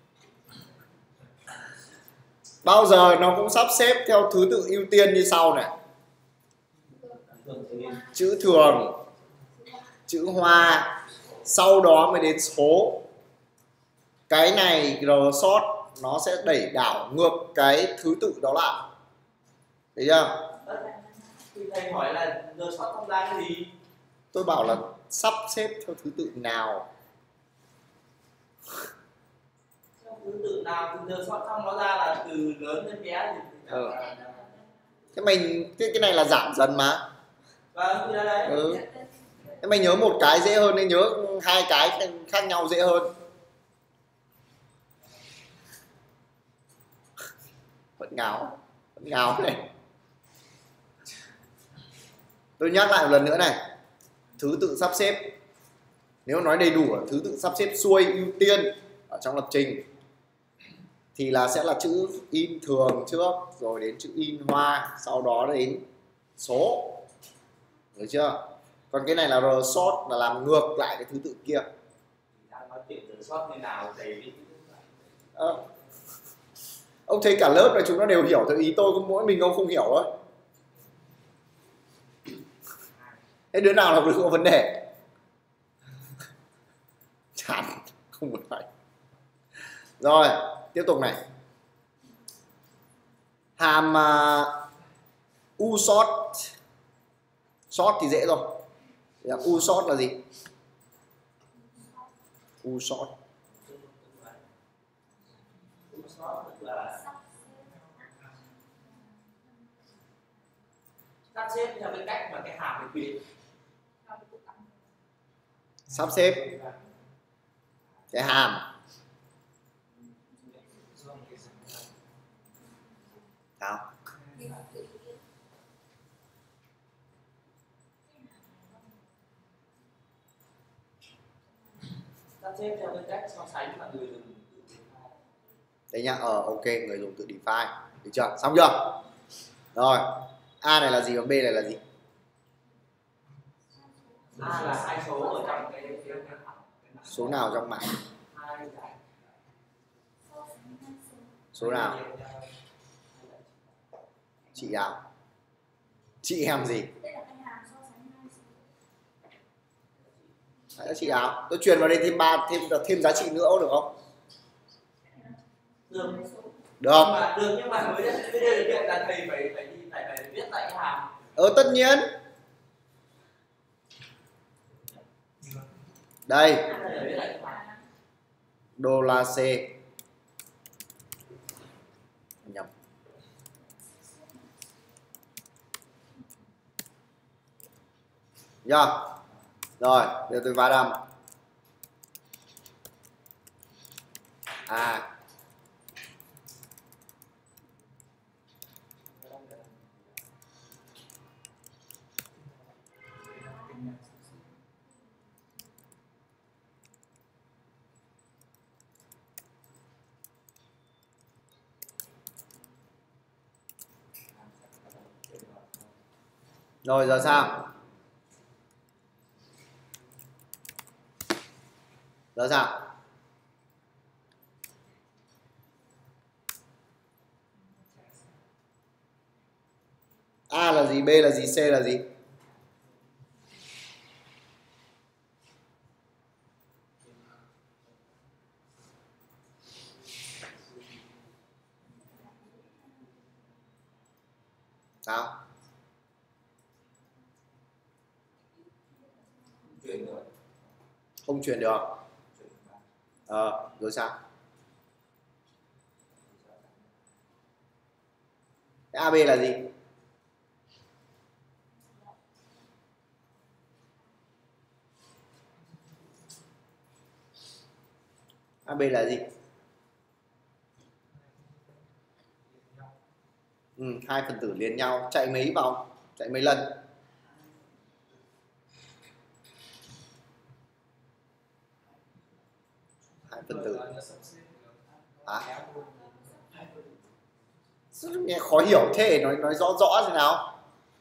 Bao giờ nó cũng sắp xếp theo thứ tự ưu tiên như sau này. Chữ thường, chữ hoa, sau đó mới đến số. Cái này R sort nó sẽ đẩy đảo ngược cái thứ tự đó lại. Thấy chưa? Thì thầy hỏi là R sort không ra cái gì? Tôi bảo là sắp xếp theo thứ tự nào. Theo thứ tự nào thì R sort xong nó ra là từ lớn đến bé thì Thế cái này là giảm dần mà. vâng, thì là đấy. Thế mày nhớ một cái dễ hơn nên nhớ hai cái khác nhau dễ hơn. Vẫn ngáo này. Tôi nhắc lại một lần nữa này. Thứ tự sắp xếp, nếu nói đầy đủ là thứ tự sắp xếp xuôi ưu tiên ở trong lập trình thì là sẽ là chữ in thường trước, rồi đến chữ in hoa, sau đó đến số. Được chưa? Còn cái này là R sort là làm ngược lại cái thứ tự kia. Nói chuyện R sort như nào thầy ông thấy cả lớp này chúng nó đều hiểu theo ý tôi, có mỗi mình ông không hiểu thôi. Thế đứa nào là có vấn đề? Chán, không muốn nói. Rồi, tiếp tục này. Hàm U sort. Sort thì dễ rồi. U sort là gì? U sort sắp xếp theo cái cách mà cái hàm này quy định. Sắp xếp cái hàm. Sao? Sắp xếp theo cái cách so sánh mà người dùng Đấy nhá, ok, người dùng tự define. Được chưa? Xong chưa? Rồi, A này là gì và B này là gì? A là hai số ở trong cái Số nào trong mã? Số nào? Chị nào? Chị em gì? Đấy, chị nào? Tôi truyền vào đây thêm giá trị nữa được không? được. Được. Nhưng mà với điều kiện là thầy phải viết tại cái hàm. Tất nhiên. Đây. Đô la C. Nhầm. Rồi. Rồi, giờ tôi vá đầm. Rồi giờ sao? Giờ sao? A là gì? B là gì? C là gì? Sao? Không chuyển được. Rồi sao? Cái AB là gì? AB là gì? Hai phần tử liền nhau, chạy mấy vòng, chạy mấy lần? Hai phần tử. Nghe khó hiểu thế, nói rõ rõ thế nào?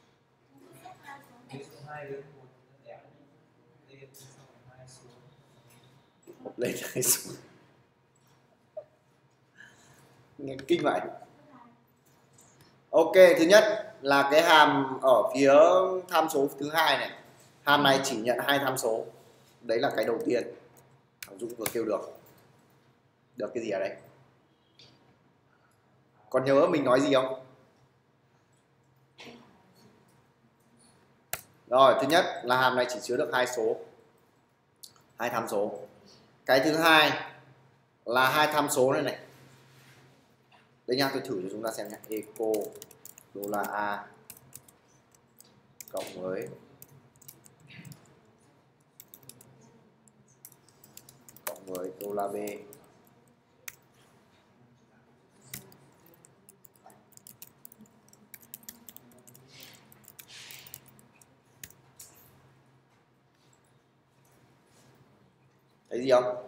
Một lên hai xuống. Nghe kinh vậy. Ok, thứ nhất là cái hàm ở phía tham số thứ hai này. Hàm này chỉ nhận hai tham số. Đấy là cái đầu tiên. Dũng vừa kêu được. Được cái gì ở đây? Còn nhớ mình nói gì không? Rồi, thứ nhất là hàm này chỉ chứa được hai số. Hai tham số. Cái thứ hai là hai tham số này này. Đây nha, tôi thử cho chúng ta xem nhé. Eco đô la A cộng với đô la B. Thấy gì không?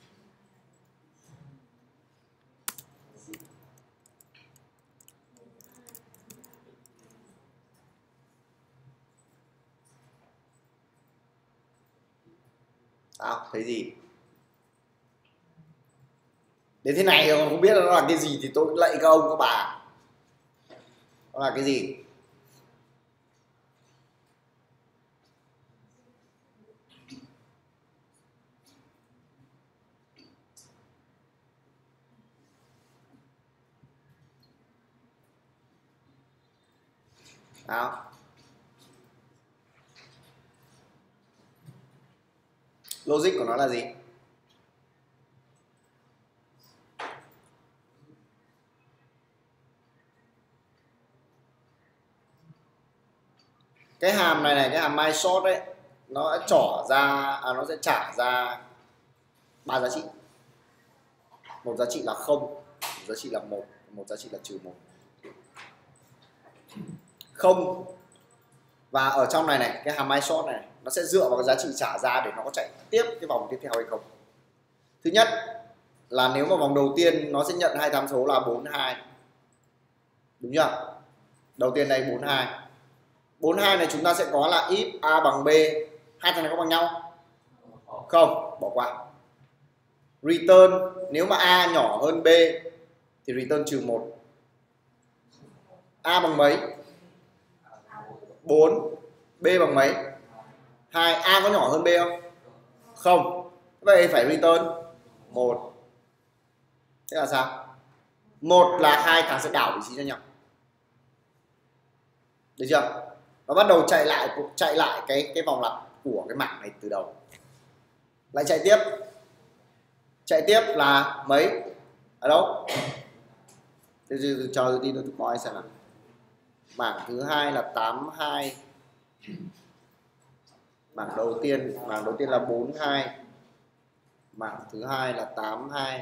Thấy gì? Đến thế này còn không biết nó là cái gì thì tôi lạy các ông các bà. Nó là cái gì? Logic của nó là gì? Cái hàm này cái hàm mySort đấy, nó sẽ trả ra ba giá trị. Một giá trị là 0, một giá trị là 1, một giá trị là -1. 0 và ở trong này cái hàm mySort này nó sẽ dựa vào cái giá trị trả ra để nó có chạy tiếp cái vòng tiếp theo hay không. Thứ nhất là nếu mà vòng đầu tiên nó sẽ nhận hai tham số là 4 2. Đúng chưa? Đầu tiên đây 4 2. 4 2 này chúng ta sẽ có là if A bằng B, hai thằng này có bằng nhau? Không, bỏ qua. Return nếu mà A nhỏ hơn B thì return -1. A bằng mấy? 4. B bằng mấy? 2. A có nhỏ hơn B không? Không. Vậy phải return 1. Thế là sao? 1 là hai thằng sẽ đảo vị trí cho nhau. Được chưa? Nó bắt đầu chạy lại cái vòng lặp của cái mảng này từ đầu. Lại chạy tiếp. Chạy tiếp là mấy? Ở đâu? Chờ tôi tí tôi coi xem nào. Mảng thứ hai là 82. Mảng đầu tiên là 42. Mảng thứ hai là 82.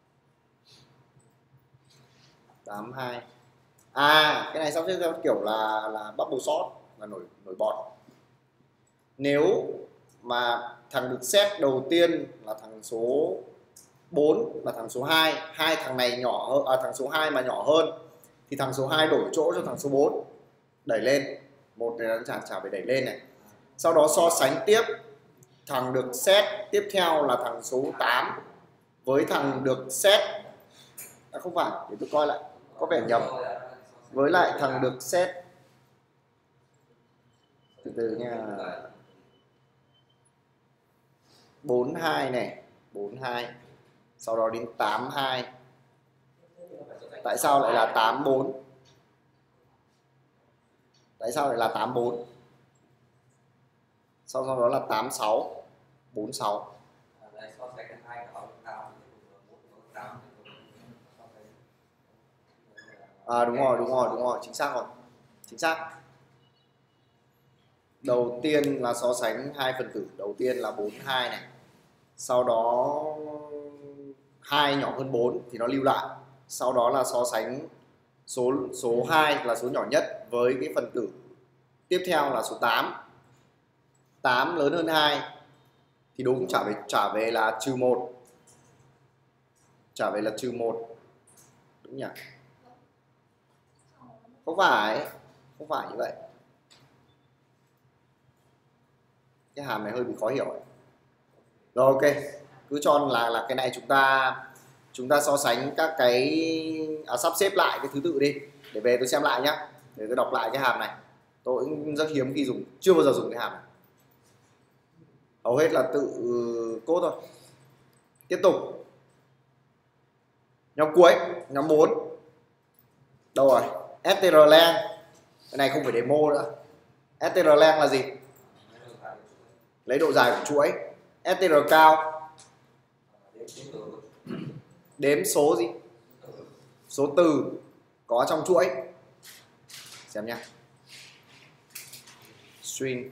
82. Cái này sắp xếp theo kiểu là bubble sort, là nổi bọt. Nếu mà thằng được set đầu tiên là thằng số 4 là thằng số 2, hai thằng này nhỏ hơn, thằng số 2 mà nhỏ hơn thì thằng số 2 đổi chỗ cho thằng số 4, đẩy lên. Một này nó chả phải đẩy lên này. Sau đó so sánh tiếp thằng được set tiếp theo là thằng số 8 với thằng được set không phải, để tôi coi lại, có vẻ nhầm, với lại thằng được set từ nha, 42 này, 42, sau đó đến 82. Tại sao lại là 84? Tại sao lại là 84? Sau đó là 86, 46. Đúng rồi, chính xác rồi, chính xác. Đầu tiên là so sánh hai phần tử, đầu tiên là 42 này, sau đó 2 nhỏ hơn 4 thì nó lưu lại, sau đó là so sánh số 2 là số nhỏ nhất với cái phần tử tiếp theo là số 8. 8 lớn hơn 2 thì đúng, trả về là -1. Trả về là -1. Đúng nhỉ? Không phải như vậy. Cái hàm này hơi bị khó hiểu ấy. Rồi ok, cứ cho là cái này chúng ta so sánh các cái sắp xếp lại cái thứ tự đi, để về tôi xem lại nhá, để tôi đọc lại cái hàm này. Tôi cũng rất hiếm khi dùng, chưa bao giờ dùng cái hàm này, hầu hết là tự code thôi. Tiếp tục nhóm cuối, nhóm 4 đâu rồi? strlen, cái này không phải demo nữa. strlen là gì? Lấy độ dài của chuỗi. str cao đếm số gì? Số từ có trong chuỗi. Xem nhá. String.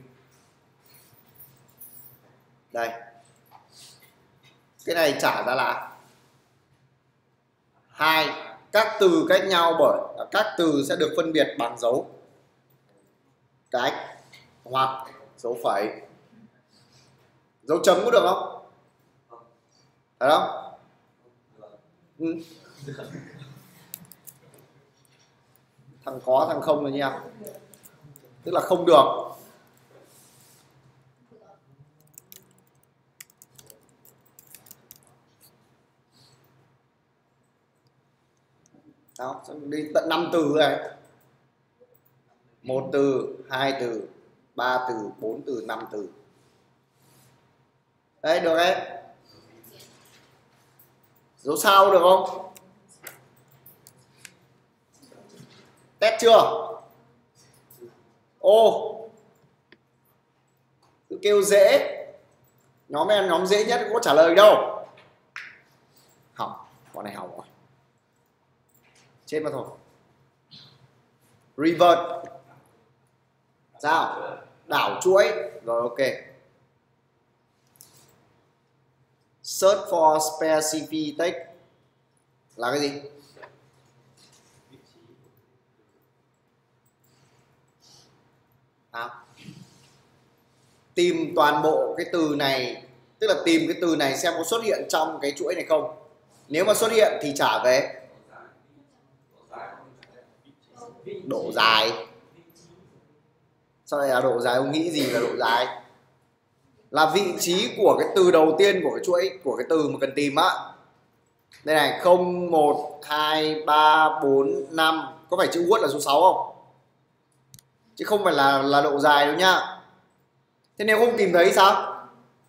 Đây. Cái này trả ra là 2. Các từ cách nhau bởi các từ sẽ được phân biệt bằng dấu cách hoặc dấu phẩy. Dấu chấm có được không? Phải không? Thằng có thằng không rồi nha. Tức là không được. Đó, đi tận 5 từ này. 1 từ, 2 từ, 3 từ, 4 từ, 5 từ. Đấy, được đấy. Dấu sao được không? Test chưa? Ô, cứ kêu dễ. Nhóm em nhóm dễ nhất có trả lời đâu. Hỏng, con này hỏng rồi. Chết mất thôi. Revert. Sao? Đảo chuỗi. Rồi ok. Search for specific text là cái gì? Tìm toàn bộ cái từ này, tức là tìm cái từ này xem có xuất hiện trong cái chuỗi này không. Nếu mà xuất hiện thì trả về độ dài. Sao lại là độ dài? Ông nghĩ gì là độ dài? Là vị trí của cái từ đầu tiên của cái chuỗi, của cái từ mà cần tìm á. Đây này, 0, 1, 2, 3, 4, 5. Có phải chữ word là số 6 không? Chứ không phải là độ dài đâu nhá. Thế nếu không tìm thấy sao?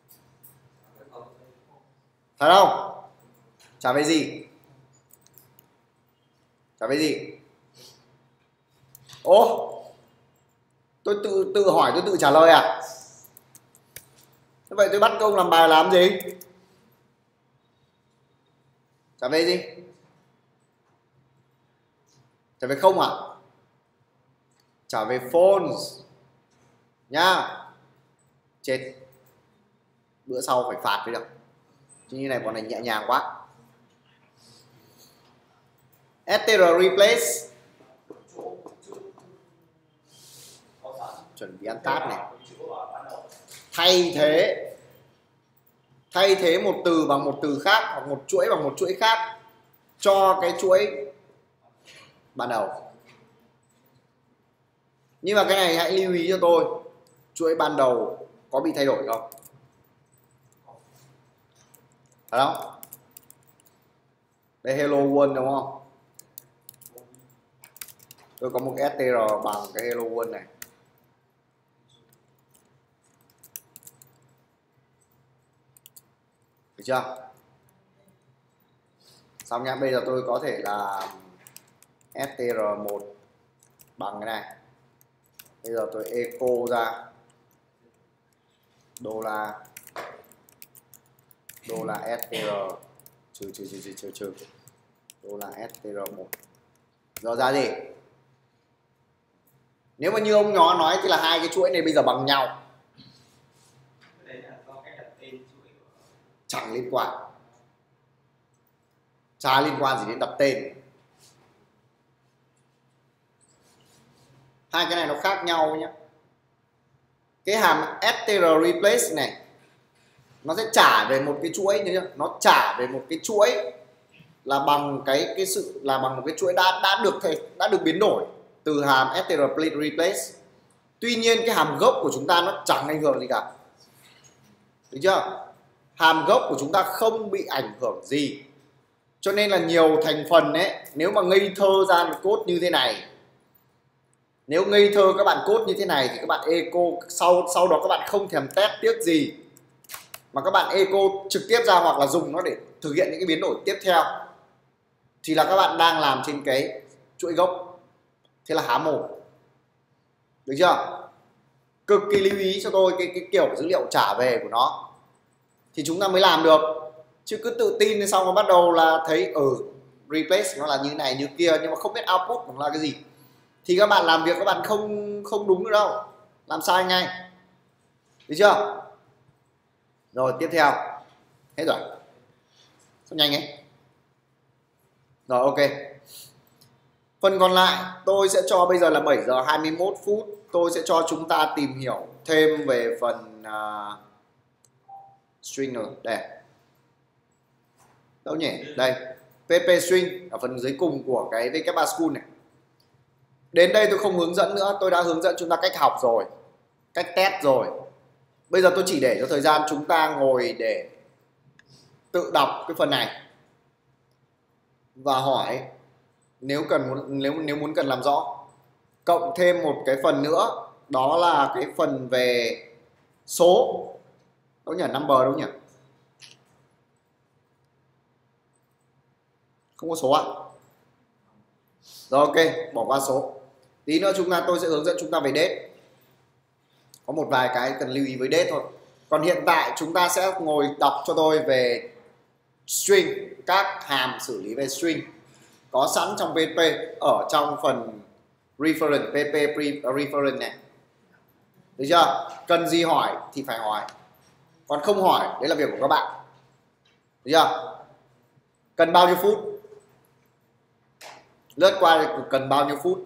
Phải không? Trả về gì? Trả về gì? Ô, tôi tự hỏi, tôi tự trả lời à? Thế vậy tôi bắt công làm bài làm gì? Trả về gì? Trả về không à? Trả về false nhá. Chết, bữa sau phải phạt mới được, chứ như này bọn này nhẹ nhàng quá. str replace, chuẩn bị ăn tát này. Thay thế một từ bằng một từ khác, hoặc một chuỗi bằng một chuỗi khác cho cái chuỗi ban đầu. Nhưng mà cái này hãy lưu ý cho tôi, chuỗi ban đầu có bị thay đổi không? Phải không? Đây hello world đúng không? Tôi có một cái str bằng cái hello world này. Được chưa? Xong nha, bây giờ tôi có thể là str1 bằng cái này. Bây giờ tôi echo ra đô la str trừ đô la str1. Rồi ra gì? Nếu mà như ông nó nói thì là hai cái chuỗi này bây giờ bằng nhau. Đấy là do cách đặt tên chuỗi của... Chẳng liên quan. Chả liên quan gì đến đặt tên. Hai cái này nó khác nhau nhé. Cái hàm str replace này nó sẽ trả về một cái chuỗi, như nó trả về một cái chuỗi là bằng cái sự là bằng một cái chuỗi đã được biến đổi từ hàm str replace. Tuy nhiên cái hàm gốc của chúng ta nó chẳng ảnh hưởng gì cả, được chưa? Hàm gốc của chúng ta không bị ảnh hưởng gì, cho nên là nhiều thành phần ấy, nếu mà ngây thơ ra một code như thế này, nếu ngây thơ các bạn code như thế này thì các bạn echo sau đó các bạn không thèm test tiếc gì mà các bạn echo trực tiếp ra hoặc là dùng nó để thực hiện những cái biến đổi tiếp theo, thì là các bạn đang làm trên cái chuỗi gốc, thế là há mồm, được chưa? Cực kỳ lưu ý cho tôi cái kiểu dữ liệu trả về của nó thì chúng ta mới làm được, chứ cứ tự tin xong rồi bắt đầu là thấy replace nó là như này như kia nhưng mà không biết output nó là cái gì thì các bạn làm việc các bạn không đúng nữa đâu, làm sai ngay, được chưa? Rồi tiếp theo hết rồi, rất nhanh ấy. Rồi ok, phần còn lại tôi sẽ cho, bây giờ là 7 giờ 21 phút, tôi sẽ cho chúng ta tìm hiểu thêm về phần string rồi. Đây đâu nhỉ, đây pp string ở phần dưới cùng của cái VK3 School này. Đến đây tôi không hướng dẫn nữa, tôi đã hướng dẫn chúng ta cách học rồi, cách test rồi. Bây giờ tôi chỉ để cho thời gian chúng ta ngồi để tự đọc cái phần này và hỏi nếu muốn cần làm rõ. Cộng thêm một cái phần nữa, đó là cái phần về số. Đâu nhỉ, number đâu nhỉ? Không có số ạ? Rồi ok, bỏ qua số. Tí nữa tôi sẽ hướng dẫn chúng ta về date. Có một vài cái cần lưu ý với date thôi. Còn hiện tại chúng ta sẽ ngồi đọc cho tôi về string, các hàm xử lý về string có sẵn trong PHP ở trong phần reference, PHP reference này. Được chưa? Cần gì hỏi thì phải hỏi. Còn không hỏi, đấy là việc của các bạn. Được chưa? Cần bao nhiêu phút? Lướt qua thì cần bao nhiêu phút?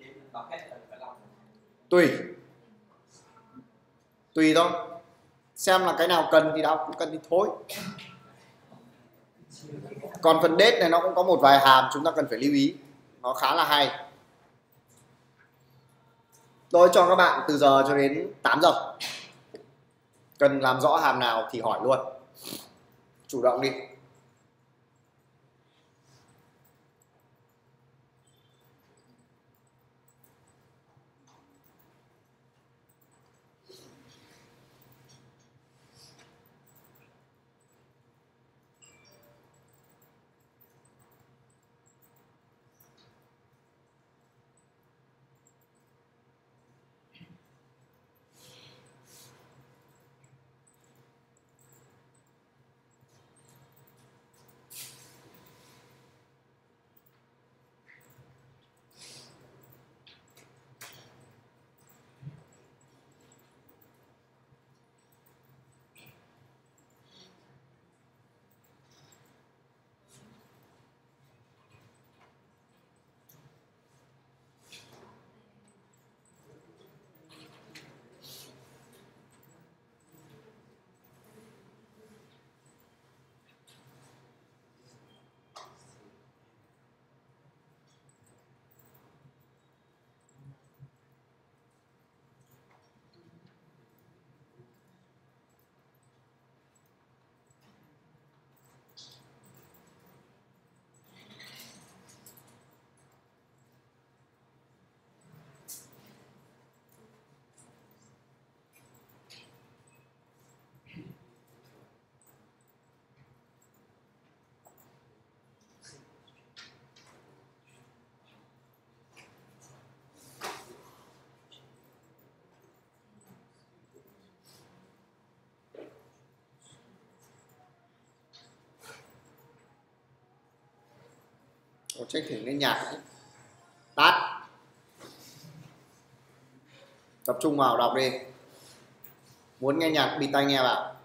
Tùy thôi. Xem là cái nào cần thì đọc, không cần thì thôi. Còn phần date này nó cũng có một vài hàm chúng ta cần phải lưu ý, nó khá là hay. Tôi cho các bạn từ giờ cho đến 8 giờ. Cần làm rõ hàm nào thì hỏi luôn. Chủ động đi. Check thử nghe nhạc ấy. Tắt. Tập trung vào đọc đi. Muốn nghe nhạc bịt tai nghe vào.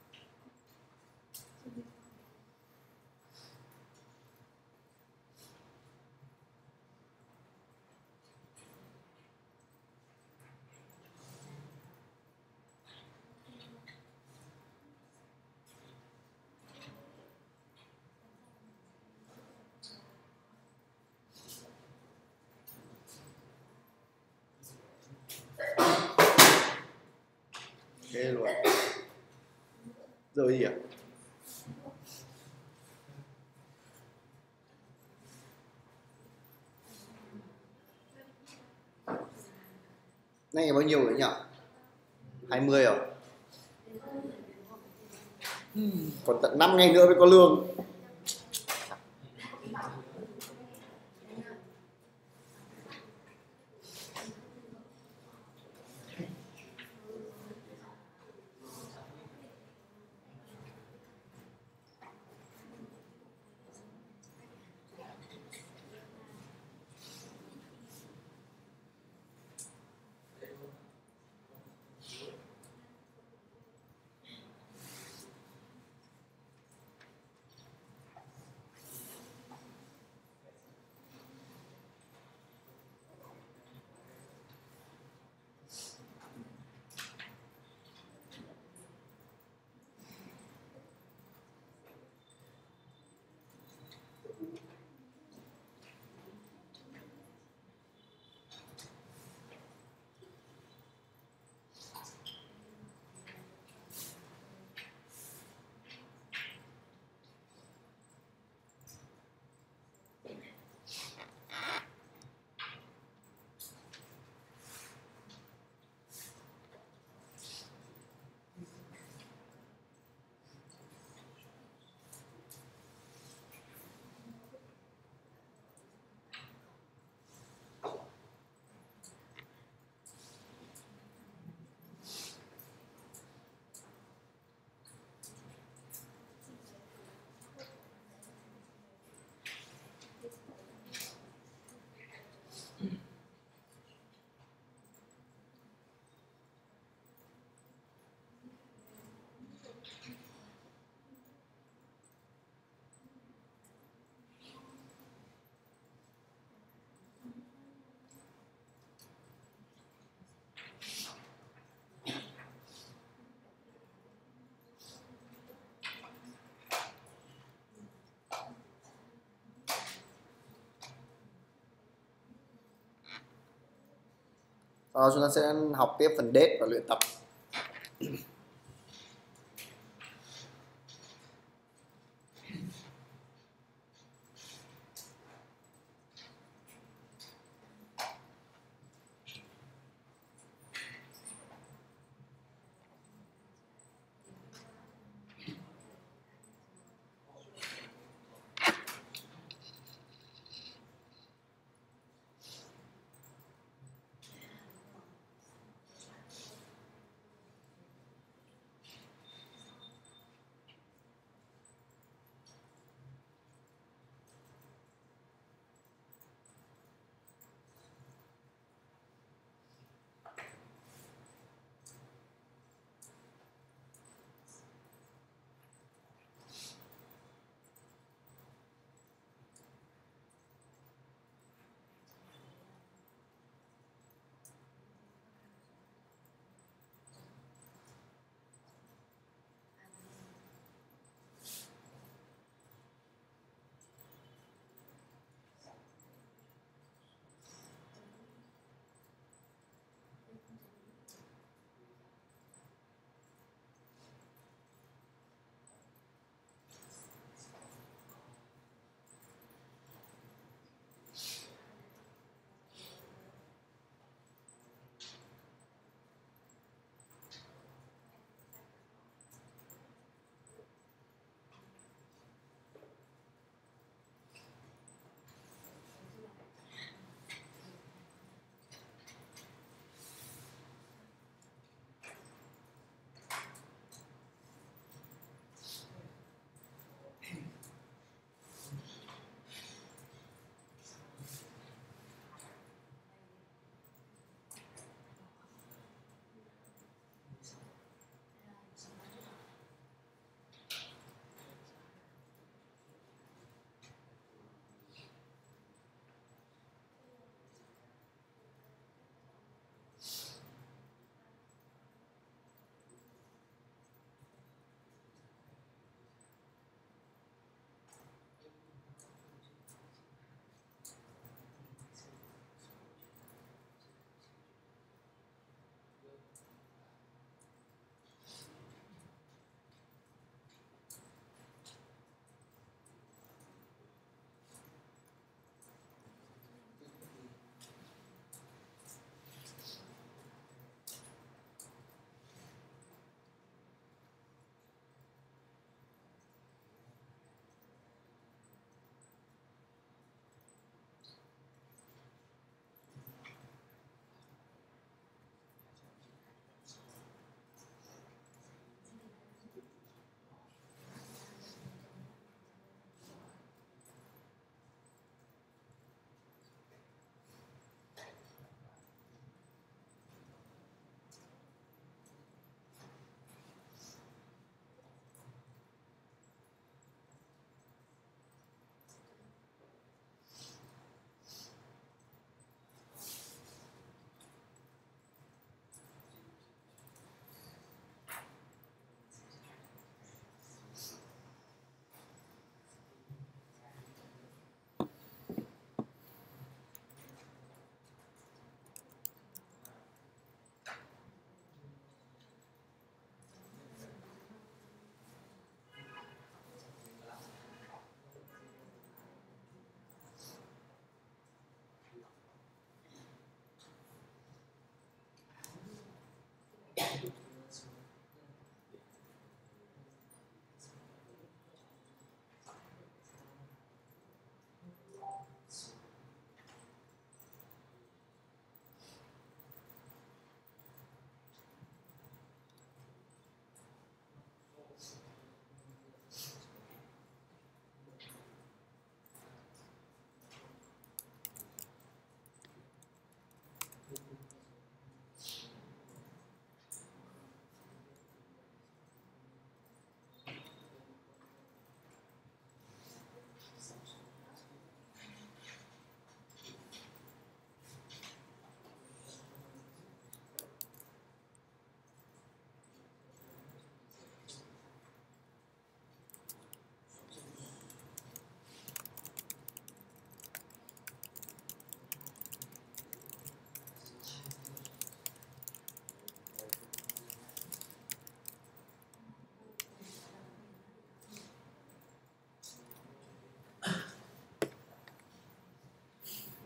Ghê luôn. Rồi gì ạ? Này bao nhiêu rồi nhỉ? 20 rồi. Còn tận 5 ngày nữa mới có lương. Sau đó chúng ta sẽ học tiếp phần đết và luyện tập.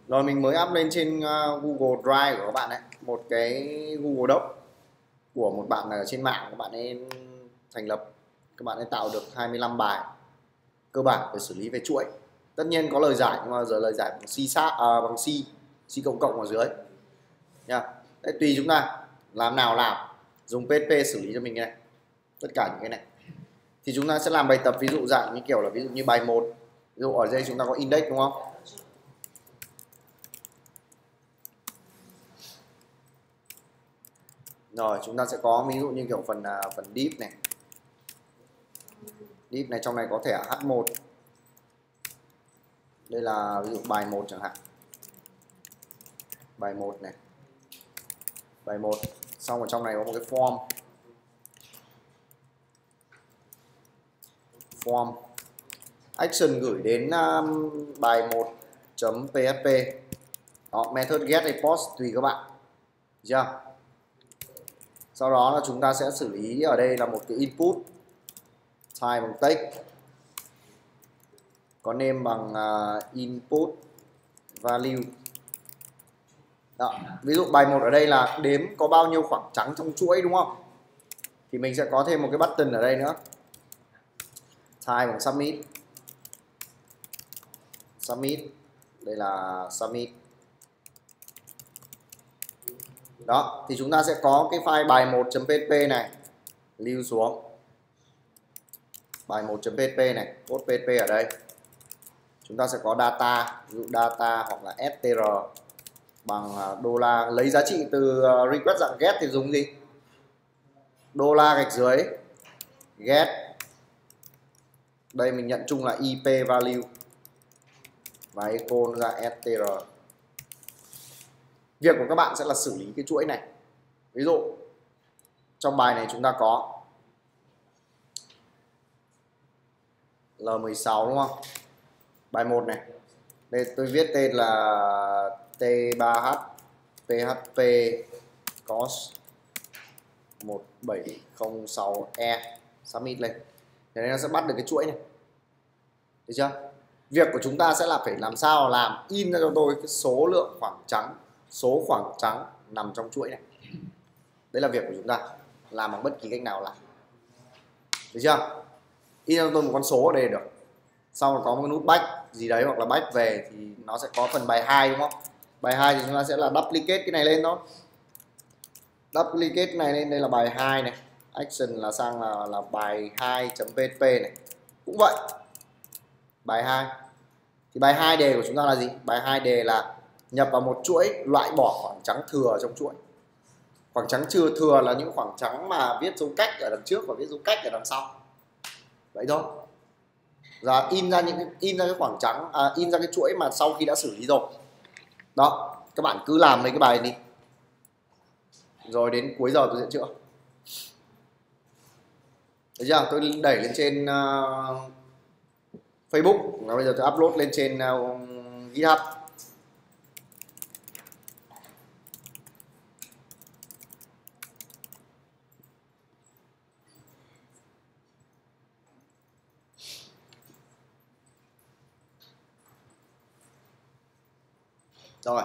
Rồi mình mới up lên trên Google Drive của các bạn đấy, một cái Google Doc của một bạn ở trên mạng. Các bạn ấy thành lập, các bạn ấy tạo được 25 bài cơ bản về xử lý về chuỗi. Tất nhiên có lời giải, nhưng mà giờ lời giải bằng bằng C cộng cộng ở dưới nha. Đấy, tùy chúng ta làm nào làm, dùng PHP xử lý cho mình này tất cả những cái này. Thì chúng ta sẽ làm bài tập ví dụ dạng như kiểu là ví dụ như bài 1, ví dụ ở đây chúng ta có index đúng không? Rồi chúng ta sẽ có ví dụ như kiểu phần div này. Div này trong này có thẻ H1. Đây là ví dụ bài 1 chẳng hạn. Bài 1 này. Bài 1. Xong ở trong này có một cái form action gửi đến bài 1.php. Đó, method get hay post tùy các bạn. Được chưa? Sau đó là chúng ta sẽ xử lý ở đây là một cái input, type bằng text, có name bằng input value. Đó. Ví dụ bài 1 ở đây là đếm có bao nhiêu khoảng trắng trong chuỗi đúng không? Thì mình sẽ có thêm một cái button ở đây nữa. Type bằng submit. Submit. Đây là submit. Đó, thì chúng ta sẽ có cái file bài 1.php này lưu xuống. Bài 1.php này, code php ở đây. Chúng ta sẽ có data, ví dụ data hoặc là str bằng đô la, lấy giá trị từ request dạng get thì dùng gì? Đô la gạch dưới get. Đây mình nhận chung là IP value và echo ra str. Việc của các bạn sẽ là xử lý cái chuỗi này. Ví dụ trong bài này chúng ta có L16 đúng không? Bài 1 này. Đây tôi viết tên là T3H PHP cost 1706E, submit lên. Thế nên nó sẽ bắt được cái chuỗi này. Được chưa? Việc của chúng ta sẽ là phải làm sao làm in ra cho tôi cái số lượng khoảng trắng, số khoảng trắng nằm trong chuỗi này. Đấy là việc của chúng ta, làm bằng bất kỳ cách nào làm. Được chưa? In cho tôi một con số ở đây được. Sau có một cái nút back gì đấy hoặc là back về thì nó sẽ có phần bài 2 đúng không? Bài 2 thì chúng ta sẽ là duplicate cái này lên thôi. Duplicate này lên, đây là bài 2 này. Action là sang là bài 2.php này. Cũng vậy. Bài 2. Thì bài 2 đề của chúng ta là gì? Bài 2 đề là nhập vào một chuỗi, loại bỏ khoảng trắng thừa trong chuỗi. Khoảng trắng chưa thừa là những khoảng trắng mà viết dấu cách ở đằng trước và viết dấu cách ở đằng sau. Vậy thôi. Và in ra cái khoảng trắng, in ra cái chuỗi mà sau khi đã xử lý rồi. Đó, các bạn cứ làm mấy cái bài này đi. Rồi đến cuối giờ tôi sẽ chữa. Được chưa? Tôi đẩy lên trên Facebook và bây giờ tôi upload lên trên GitHub. Rồi.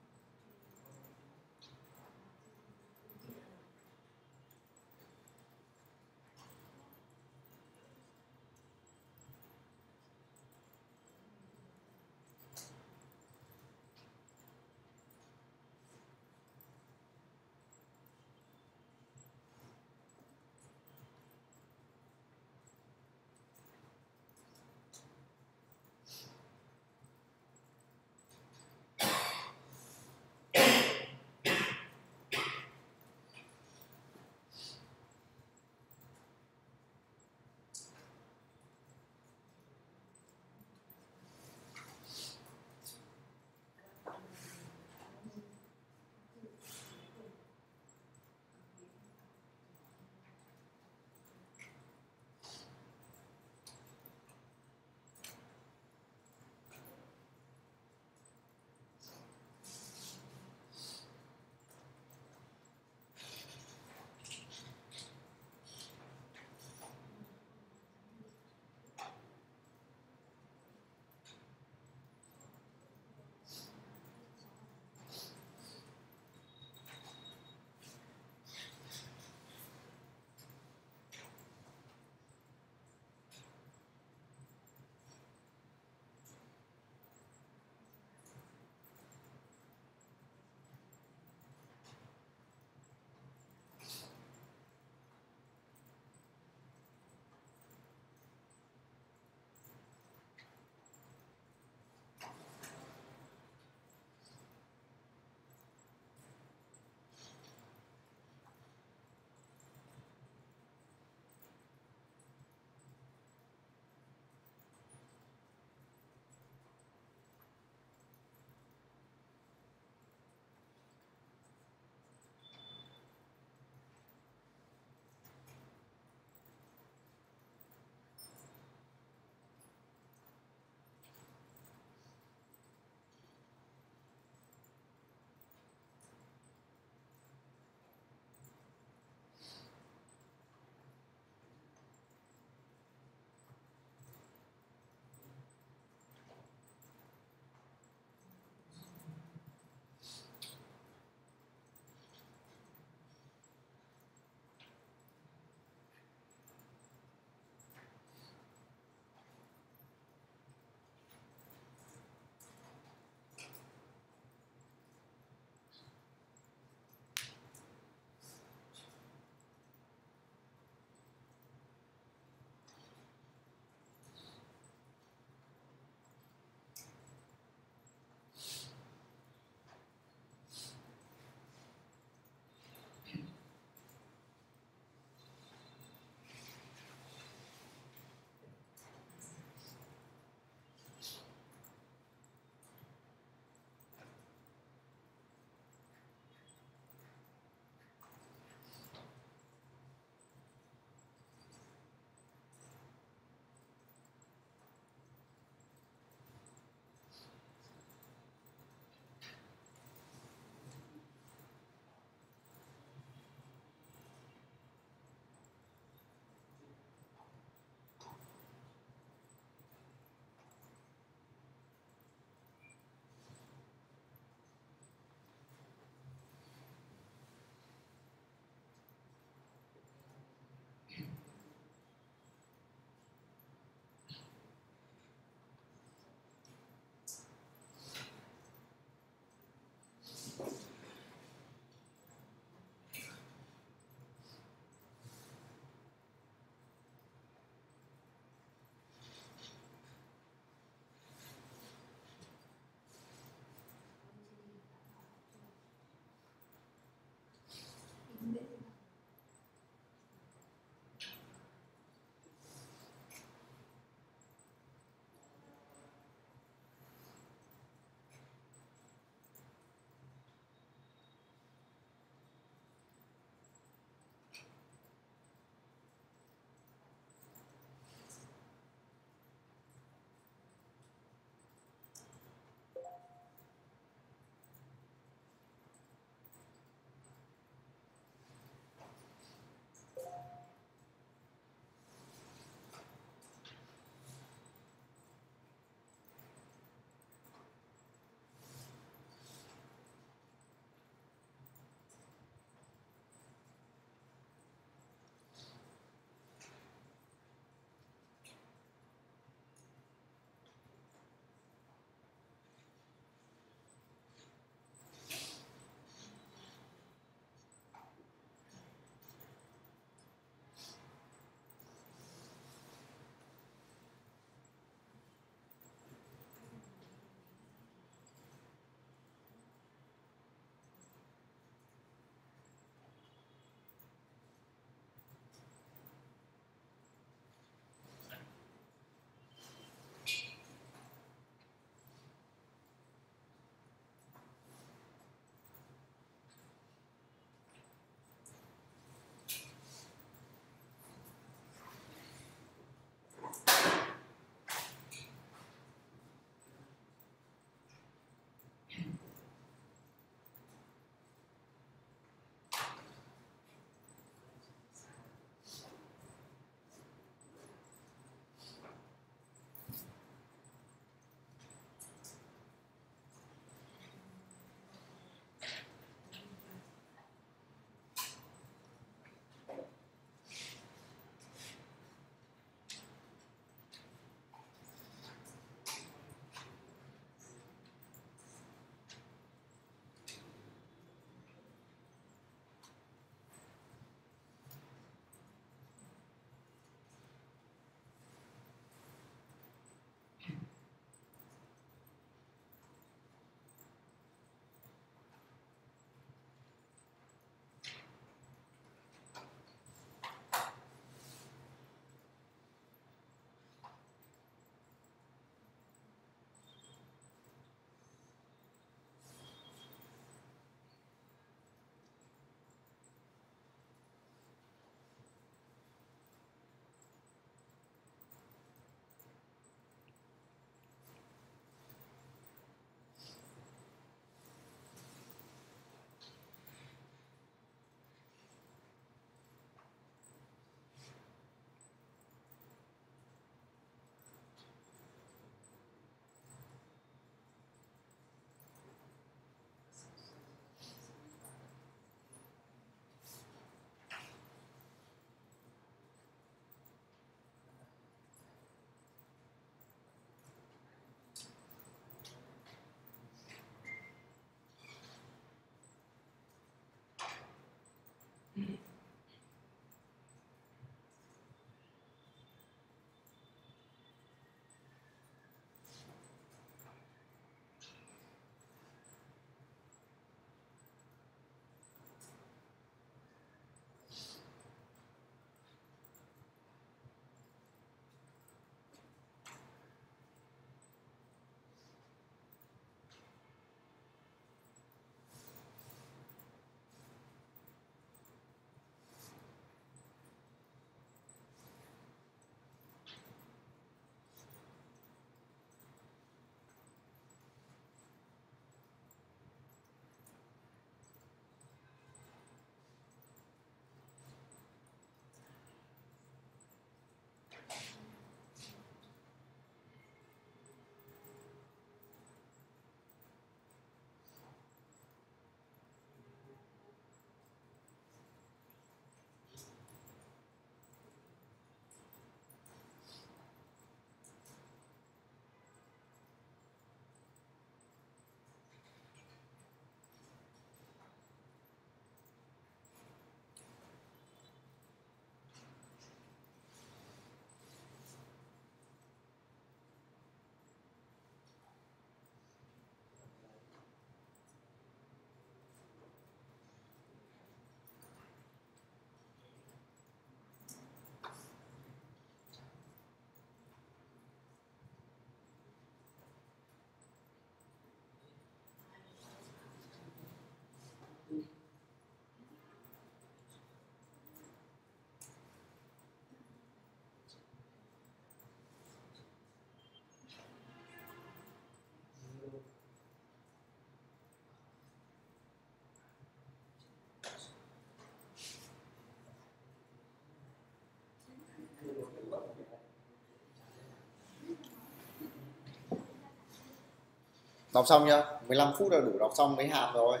Đọc xong chưa? 15 phút là đủ đọc xong mấy hàm rồi.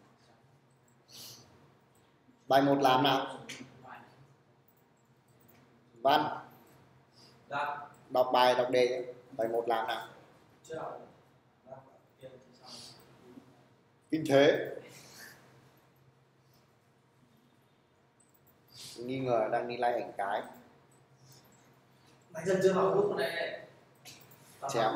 Bài 1 làm nào. Văn đọc bài, đọc đề. Bài 1 làm nào. Kinh thế. Nghi ngờ đang đi like ảnh cái. Mày dân chưa vào lúc này. Chém.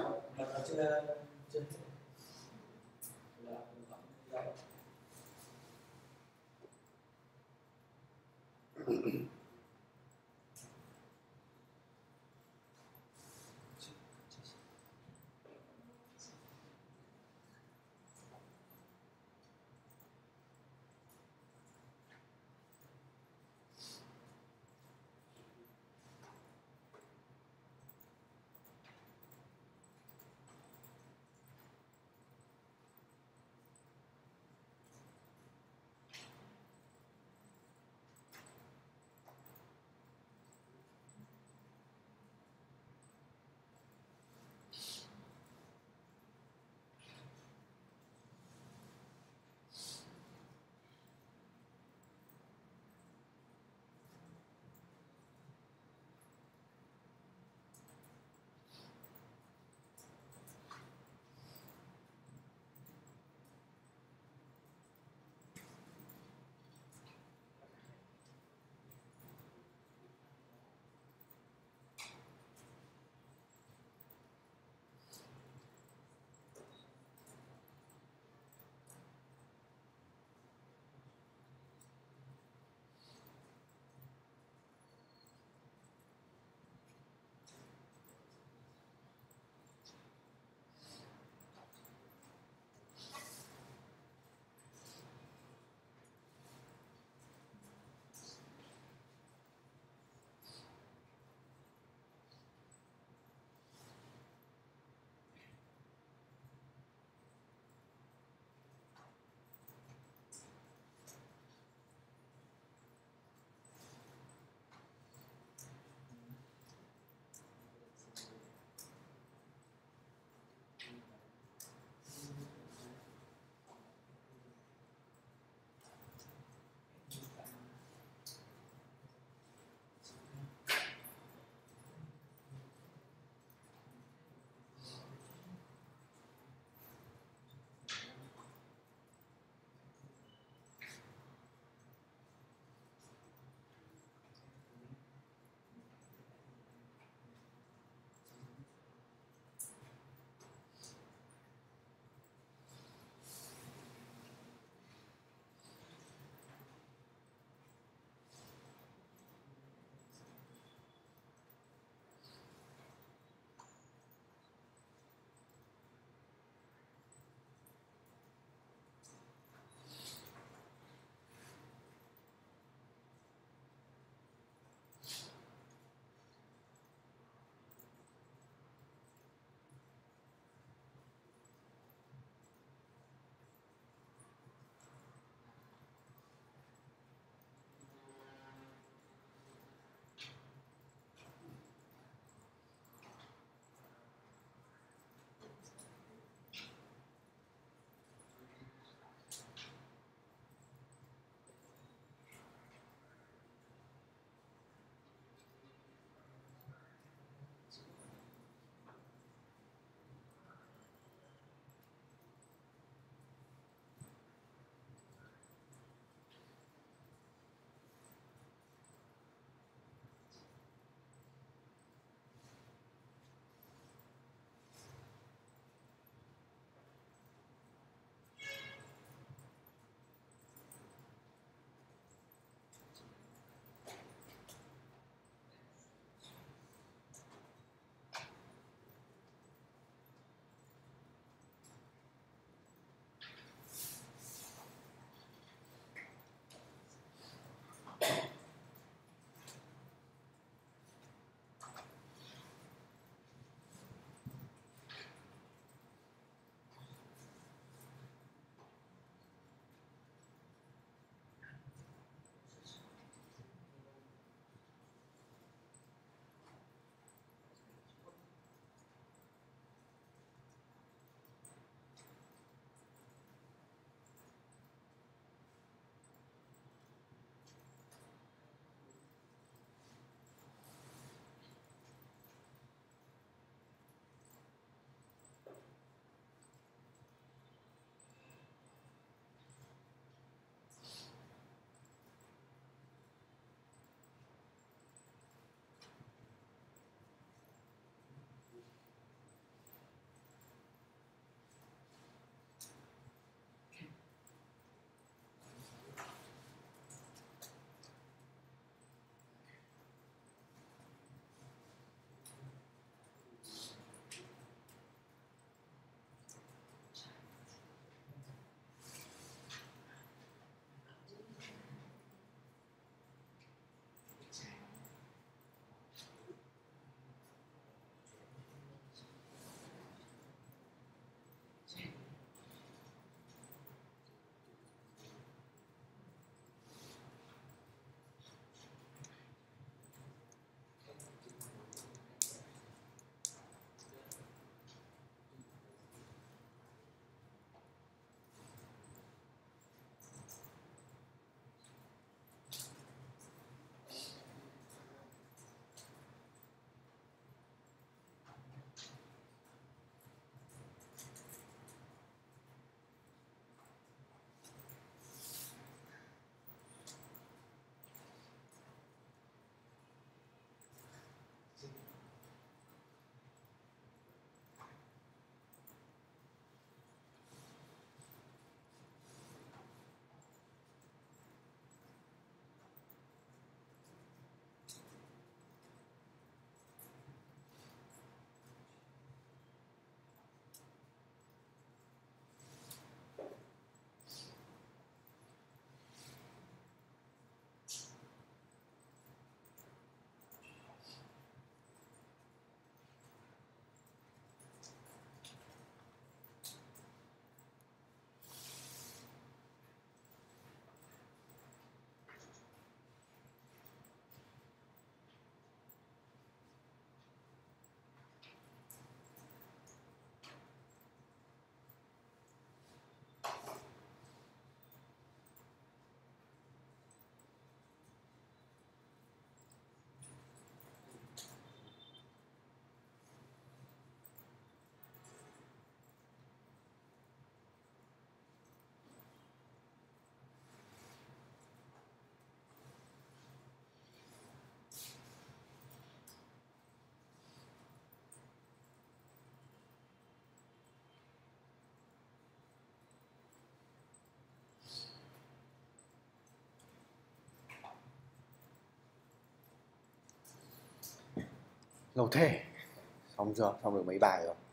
Lâu thế. Xong chưa? Xong được mấy bài rồi.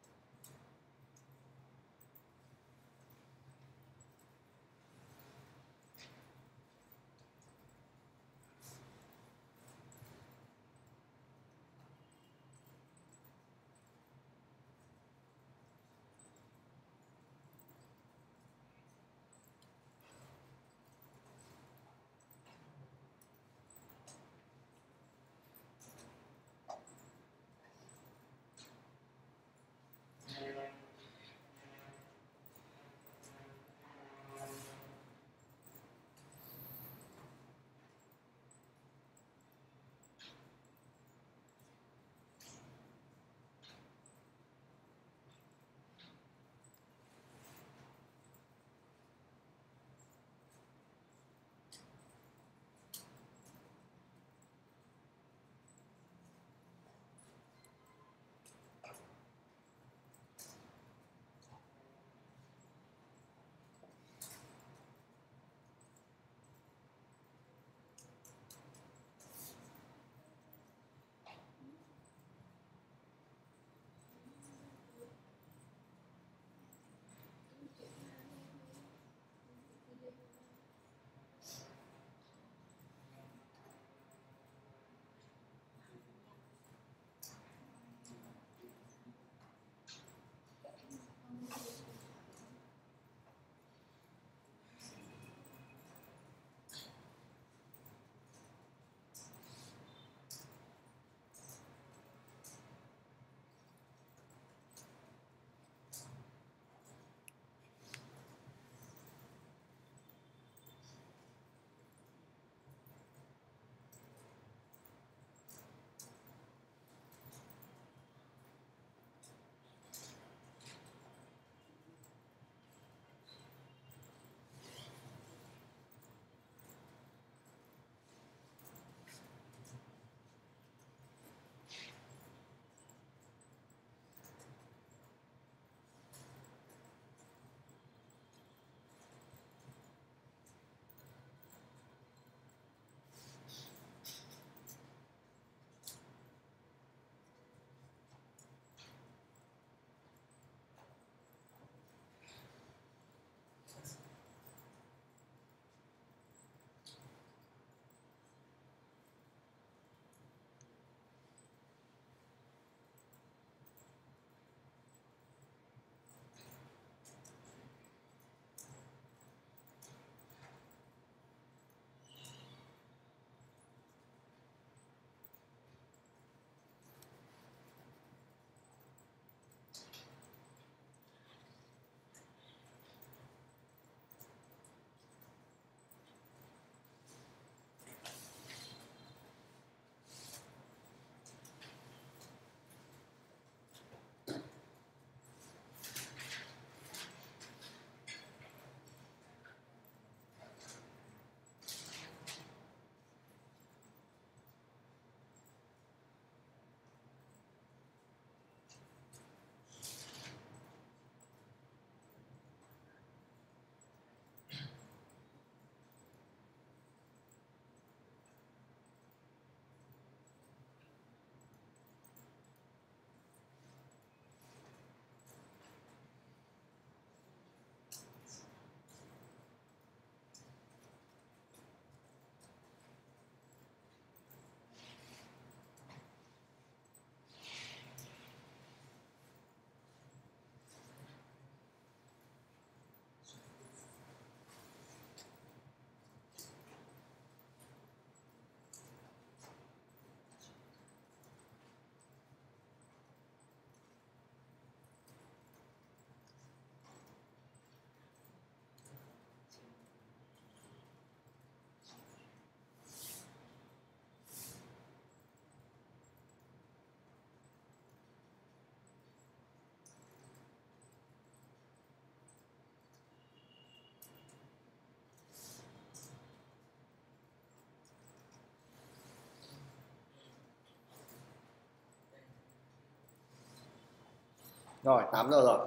Rồi 8 giờ rồi.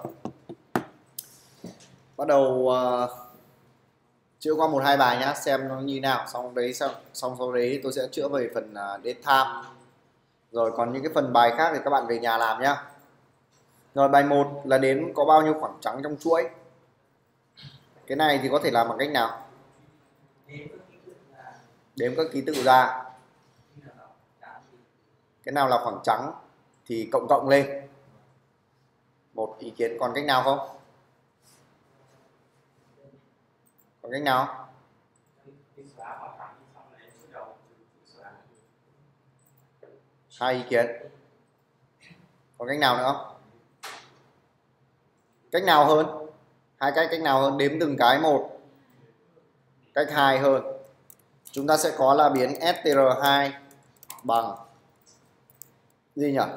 Bắt đầu chữa qua 1-2 bài nhá, xem nó như nào. Xong đấy xong sau đấy tôi sẽ chữa về phần daytime. Rồi còn những cái phần bài khác thì các bạn về nhà làm nhá. Rồi bài 1 là đếm có bao nhiêu khoảng trắng trong chuỗi. Cái này thì có thể làm bằng cách nào? Đếm các ký tự ra. Cái nào là khoảng trắng thì cộng cộng lên. Một ý kiến, còn cách nào không? Còn cách nào? Hai ý kiến. Còn cách nào nữa không? Cách nào hơn? Hai cách nào hơn? Đếm từng cái một. Cách 2 hơn. Chúng ta sẽ có là biến str2 bằng gì nhỉ?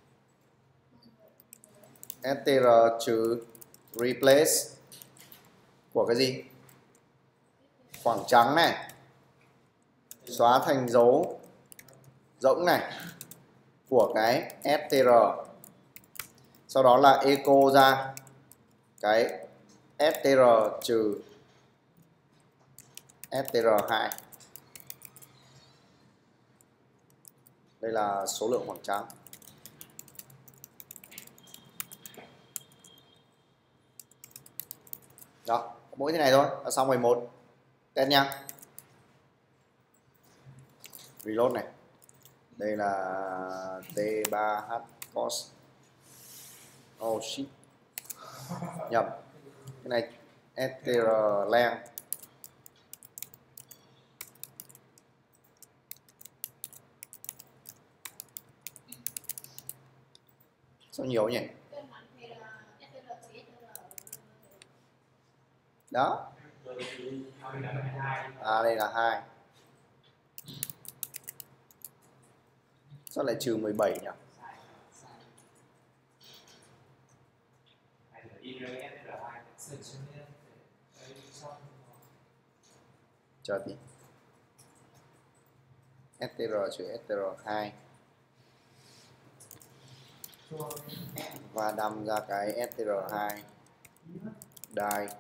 str trừ replace của cái gì? Khoảng trắng này, xóa thành dấu rỗng này của cái str. Sau đó là echo ra cái str trừ str2. Đây là số lượng khoảng trắng. Đó, mỗi thế này thôi là xong bài 1. Test nha. Reload này. Đây là T3H cos. Oh shit. Nhầm. Cái này str length. Sao nhiều nhỉ? Đó. À đây là 2. Sao lại trừ 17 nhỉ? Chờ tí. str trừ str2 và đâm ra cái str2 đai.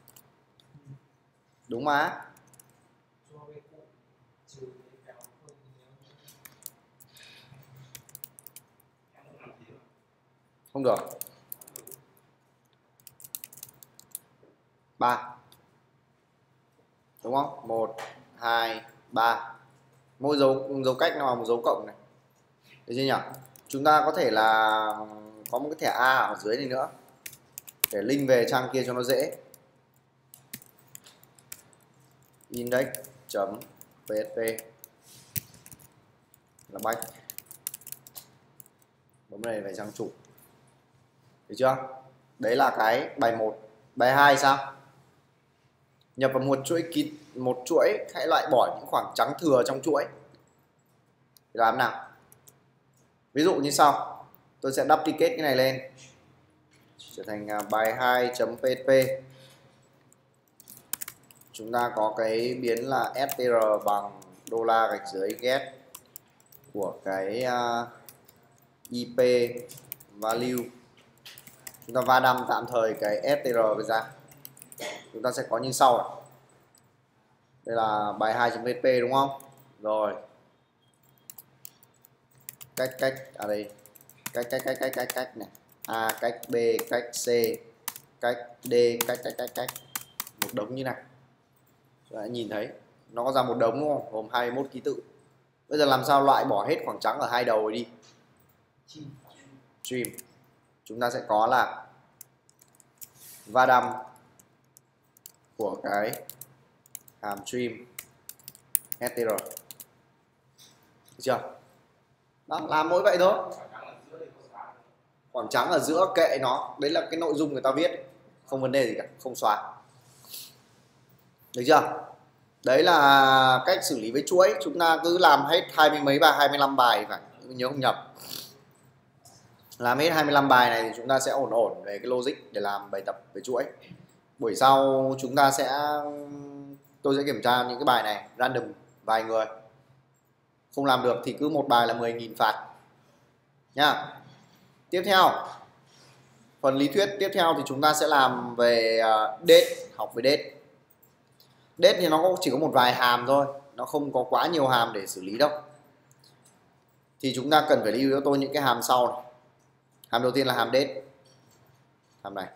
Đúng mà. Không được. 3. Đúng không? 1 2 3. Mỗi dấu cách nào một dấu cộng này. Được chưa nhỉ? Chúng ta có thể là có một cái thẻ A ở dưới này nữa để link về trang kia cho nó dễ. Index.php là back. Bấm này về trang chủ. Được chưa? Đấy là cái bài 1. Bài 2 sao? Nhập vào một chuỗi, hãy loại bỏ những khoảng trắng thừa trong chuỗi. Thì làm nào? Ví dụ như sau, tôi sẽ duplicate cái này lên trở thành bài 2.pp. Chúng ta có cái biến là str bằng $_get của cái IP value. Chúng ta va đâm tạm thời cái str ra. Chúng ta sẽ có như sau. Đây là bài 2.pp đúng không? Rồi. Cách ở đây. Cách này. A, cách B, cách C, cách D, cách. Một đống như này. Chúng ta nhìn thấy nó có ra một đống đúng không? Gồm 21 ký tự. Bây giờ làm sao loại bỏ hết khoảng trắng ở hai đầu ấy đi? Trim. Chúng ta sẽ có là va đâm của cái hàm trim str. Được chưa? Đó, làm mỗi vậy thôi. Khoảng trắng ở giữa kệ nó, đấy là cái nội dung người ta viết, không vấn đề gì cả, không xóa. Được chưa? Đấy là cách xử lý với chuỗi. Chúng ta cứ làm hết 20 mấy bài, 25 bài phải, nhớ không nhầm. Làm hết 25 bài này thì chúng ta sẽ ổn về cái logic để làm bài tập về chuỗi. Buổi sau tôi sẽ kiểm tra những cái bài này random vài người. Không làm được thì cứ một bài là 10.000 phạt nhá. Tiếp theo, phần lý thuyết tiếp theo thì chúng ta sẽ làm về date, học về date. Date thì nó chỉ có một vài hàm thôi, nó không có quá nhiều hàm để xử lý đâu. thì chúng ta cần phải lưu ý cho tôi những cái hàm sau này. Hàm đầu tiên là hàm date. Hàm này.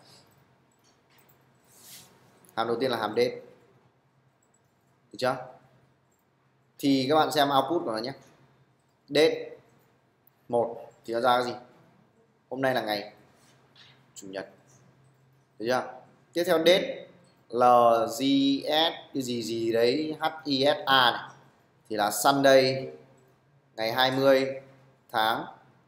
Hàm đầu tiên là hàm date. Được chưa? Thì các bạn xem output của nó nhé. Date 1 thì nó ra cái gì? Hôm nay là ngày Chủ nhật. Được chưa? Tiếp theo date LGS cái gì đấy HISA này thì là Sunday ngày 20 tháng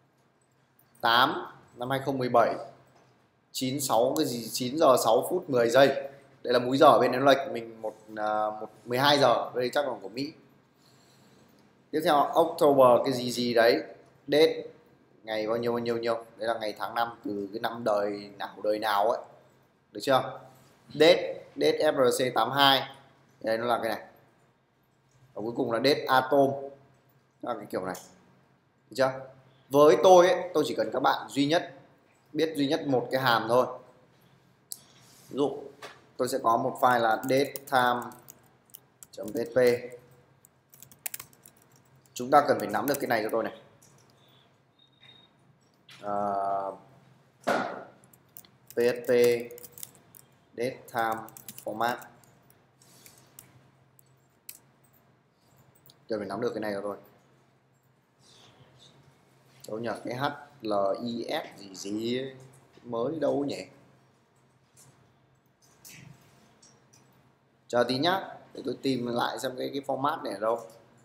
8 năm 2017 96 cái gì 9 giờ 6 phút 10 giây. Đây là múi giờ ở bên nó lệch mình 12 giờ, đây chắc là của Mỹ. Tiếp theo October cái gì đấy, date ngày bao nhiêu. Đây là ngày tháng năm từ cái năm đời nào ấy. Được chưa? Date FRC 82. Đây nó là cái này. Và cuối cùng là date atom. Đó là cái kiểu này. Được chưa? Với tôi ấy, tôi chỉ cần các bạn biết duy nhất một cái hàm thôi. Ví dụ tôi sẽ có một file là datetime.php. Chúng ta cần phải nắm được cái này cho tôi này. PHP datetime format. Cần phải nắm được cái này cho tôi. Đâu nhờ cái HLIS gì ấy. Mới đâu nhỉ? Chờ tí nhá, để tôi tìm lại xem cái format này ở đâu.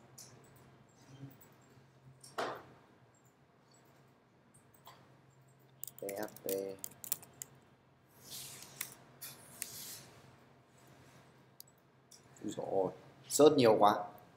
PHP rồi, search nhiều quá.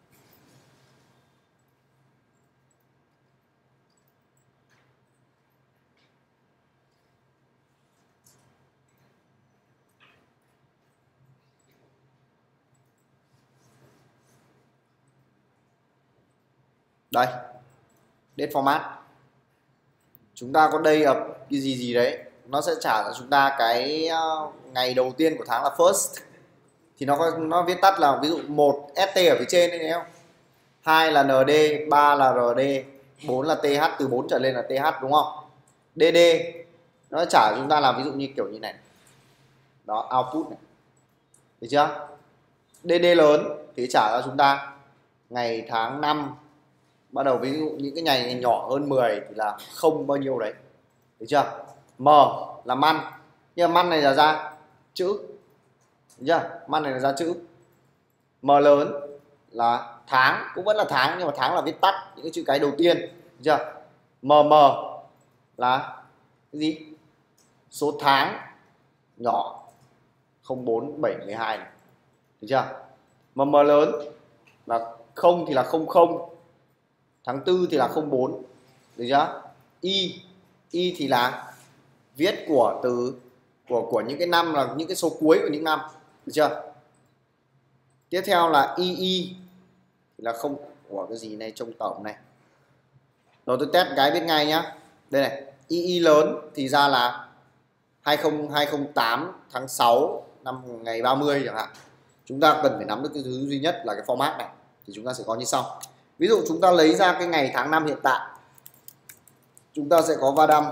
Đây, date format. Chúng ta có đây ở cái gì đấy, nó sẽ trả cho chúng ta cái ngày đầu tiên của tháng là first. Thì nó viết tắt là ví dụ 1 ST ở phía trên đấy không? 2 là ND, 3 là RD, 4 là TH, từ 4 trở lên là TH đúng không? DD nó trả cho chúng ta là ví dụ như kiểu như này. Đó, output này. Được chưa? DD lớn thì trả cho chúng ta ngày tháng năm. Bắt đầu ví dụ những cái ngày nhỏ hơn 10 thì là không bao nhiêu đấy. Được chưa? M là month. Nhưng mà month này là ra chữ. Được chưa? Month này là ra chữ. M lớn là tháng, cũng vẫn là tháng nhưng mà tháng là viết tắt những cái chữ cái đầu tiên. Được chưa? MM là cái gì? Số tháng nhỏ 04 7 12 này. Được chưa? MM lớn là 0 thì là 00, tháng 4 thì là 04. Được chưa? Y thì là viết của từ của những cái năm, là những cái số cuối của những năm. Được chưa? Tiếp theo là EE thì là không của cái gì này, trong tổng này. Rồi tôi test cái biết ngay nhá. Đây này, EE lớn thì ra là 2008 tháng 6 năm ngày 30 chẳng hạn. Chúng ta cần phải nắm được cái thứ duy nhất là cái format này. Thì chúng ta sẽ có như sau. Ví dụ chúng ta lấy ra cái ngày tháng năm hiện tại. Chúng ta sẽ có va đâm.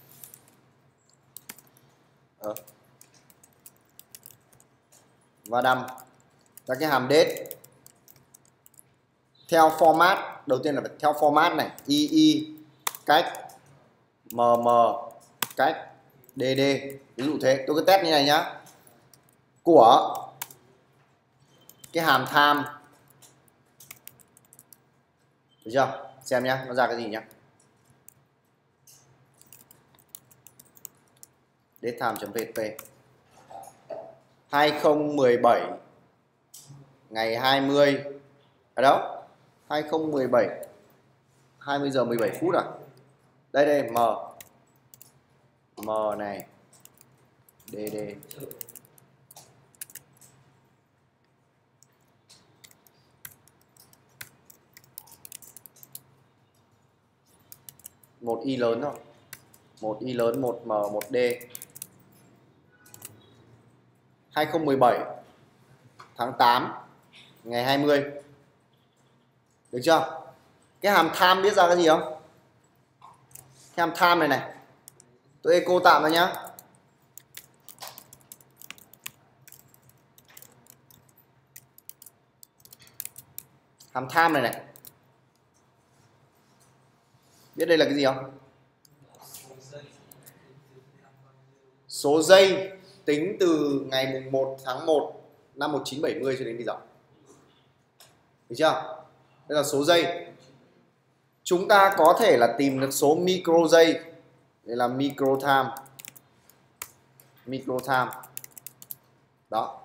Va đâm ra cái hàm date. Theo format, đầu tiên là phải theo format này, EE cách, MM cách, DD. Ví dụ thế, tôi cứ test như này nhá. Của cái hàm time. Được chưa? Xem nhá, nó ra cái gì nhá. datetime.php 2017 ngày 20 ở đâu? 2017 20 giờ 17 phút à? Đây M này, DD. Một Y lớn thôi. Một Y lớn, một M, một D. 2017 tháng 8 ngày 20. Được chưa? Cái hàm time biết ra cái gì không? Cái hàm time này này, tôi echo tạm vào nhá. Hàm time này này, biết đây là cái gì không? Số giây tính từ ngày mùng 1 tháng 1 năm 1970 cho đến bây giờ. Được chưa? Đây là số giây. Chúng ta có thể là tìm được số micro giây. Đây là micro time. Micro time. Đó.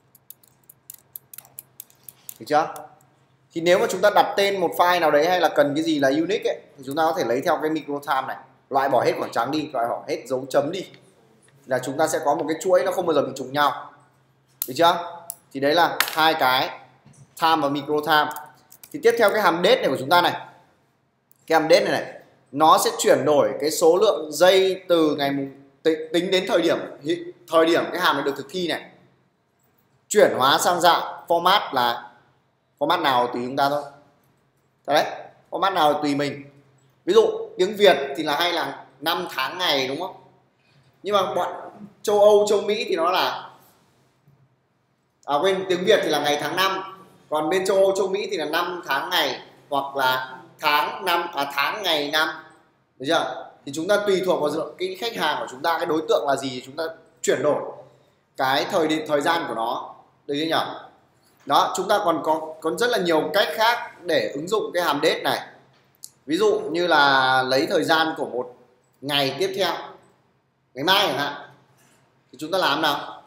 Được chưa? Thì nếu mà chúng ta đặt tên một file nào đấy hay là cần cái gì là unique ấy, thì chúng ta có thể lấy theo cái micro time này, loại bỏ hết khoảng trắng đi, loại bỏ hết dấu chấm đi, là chúng ta sẽ có một cái chuỗi nó không bao giờ bị trùng nhau. Được chưa? Thì đấy là hai cái time và micro time. Thì tiếp theo cái hàm date này của chúng ta này, cái hàm date này này, nó sẽ chuyển đổi cái số lượng giây từ ngày mùng tính đến thời điểm cái hàm này được thực thi này, chuyển hóa sang dạng format là format nào tùy chúng ta thôi. Đấy, format nào tùy mình. Ví dụ tiếng Việt thì là hay là năm tháng ngày, đúng không? Nhưng mà bọn châu Âu, châu Mỹ thì nó là quên, tiếng Việt thì là ngày tháng năm, còn bên châu Âu, châu Mỹ thì là năm tháng ngày, hoặc là tháng năm, tháng ngày năm. Được chưa? Thì chúng ta tùy thuộc vào cái khách hàng của chúng ta, cái đối tượng là gì, chúng ta chuyển đổi cái thời gian của nó. Được chưa nhỉ? Đó, chúng ta còn rất là nhiều cách khác để ứng dụng cái hàm date này. Ví dụ như là lấy thời gian của một ngày tiếp theo, ngày mai chẳng hạn, thì chúng ta làm nào?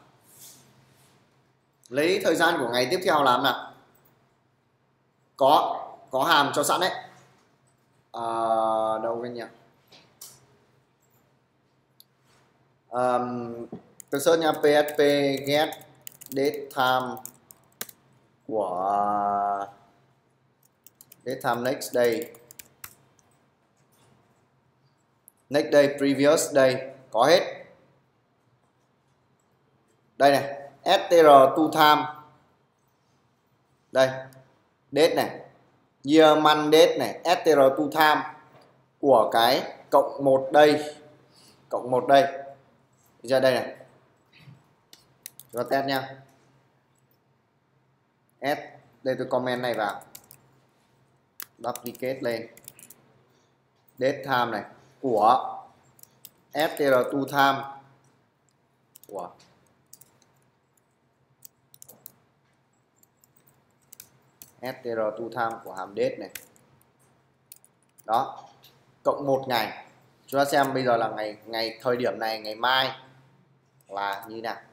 Lấy thời gian của ngày tiếp theo làm nào? Có hàm cho sẵn đấy. Đâu cái nhỉ? Tôi search nha, PHP get date time của date time next day, next day, previous day, có hết. Đây này, str to time, đây date này, year month date này, str to time của cái cộng 1 đây, cộng 1 đây. Ra đây này, chúng ta test nha. Đây tôi comment này vào, duplicate lên, date time này của str to time của str to time của hàm date này. Đó, cộng 1 ngày. Chúng ta xem bây giờ là ngày thời điểm này, ngày mai là như nào.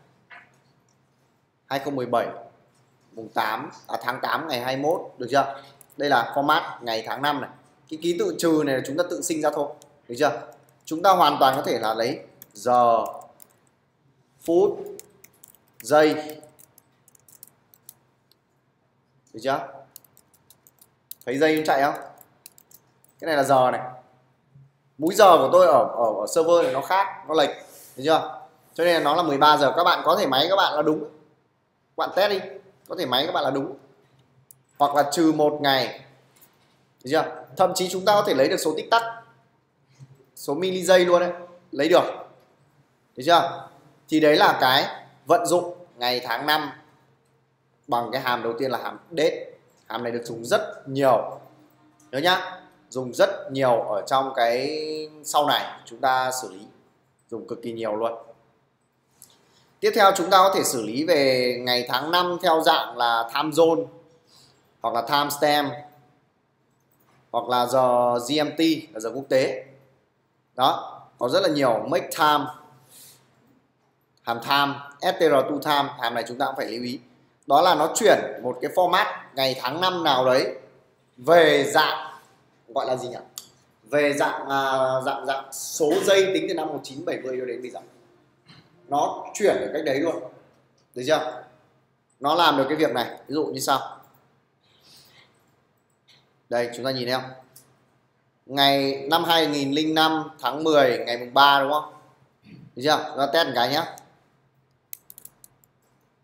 2017 mùng 8 tháng 8 ngày 21, được chưa? Đây là format ngày tháng năm này. Cái ký tự trừ này là chúng ta tự sinh ra thôi, được chưa? Chúng ta hoàn toàn có thể là lấy giờ, phút, giây, được chưa? Thấy giây chạy không? Cái này là giờ này. Múi giờ của tôi ở server này nó khác, nó lệch, được chưa? Cho nên là nó là 13 giờ. Các bạn có thể máy các bạn là đúng, các bạn test đi, có thể máy các bạn là đúng, hoặc là trừ 1 ngày, được chưa? Thậm chí chúng ta có thể lấy được số tích tắc, số mili giây luôn đấy, lấy được, được chưa? Thì đấy là cái vận dụng ngày tháng năm bằng cái hàm đầu tiên là hàm date. Hàm này được dùng rất nhiều, nhớ nhá, dùng rất nhiều ở trong cái sau này chúng ta xử lý, dùng cực kỳ nhiều luôn. Tiếp theo chúng ta có thể xử lý về ngày tháng năm theo dạng là time zone, hoặc là timestamp, hoặc là giờ GMT là giờ quốc tế. Đó, có rất là nhiều. Make time, hàm time, str to time, hàm này chúng ta cũng phải lưu ý. Đó là nó chuyển một cái format ngày tháng năm nào đấy về dạng gọi là gì nhỉ? Về dạng dạng số giây tính từ năm 1970 cho đến bây giờ. Nó chuyển ở cách đấy luôn, được chưa? Nó làm được cái việc này, ví dụ như sau. Đây chúng ta nhìn thấy không? Ngày năm 2005 tháng 10 ngày mùng 3, đúng không? Được chưa? Chúng ta test một cái nhé.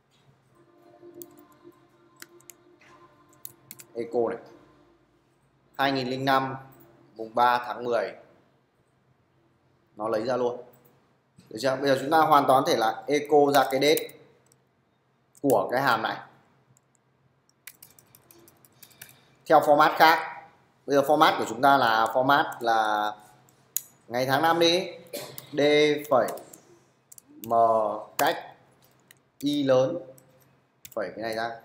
Echo này. 2005 mùng 3 tháng 10 nó lấy ra luôn, được chưa? Bây giờ chúng ta hoàn toàn có thể là echo ra cái date của cái hàm này theo format khác. Bây giờ format của chúng ta là format là ngày tháng năm đi, d phẩy m cách y lớn phẩy cái này ra,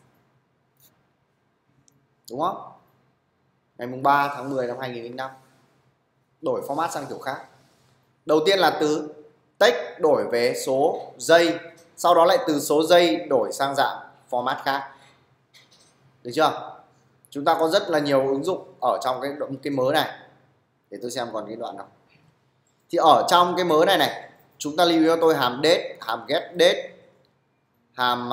đúng không? Ngày mùng 3 tháng 10 năm 2005 đổi format sang kiểu khác. Đầu tiên là từ text đổi về số giây, sau đó lại từ số giây đổi sang dạng format khác, được chưa? Chúng ta có rất là nhiều ứng dụng ở trong cái mớ này. Để tôi xem còn cái đoạn nào. Thì ở trong cái mớ này chúng ta lưu ý cho tôi hàm date, hàm get date, hàm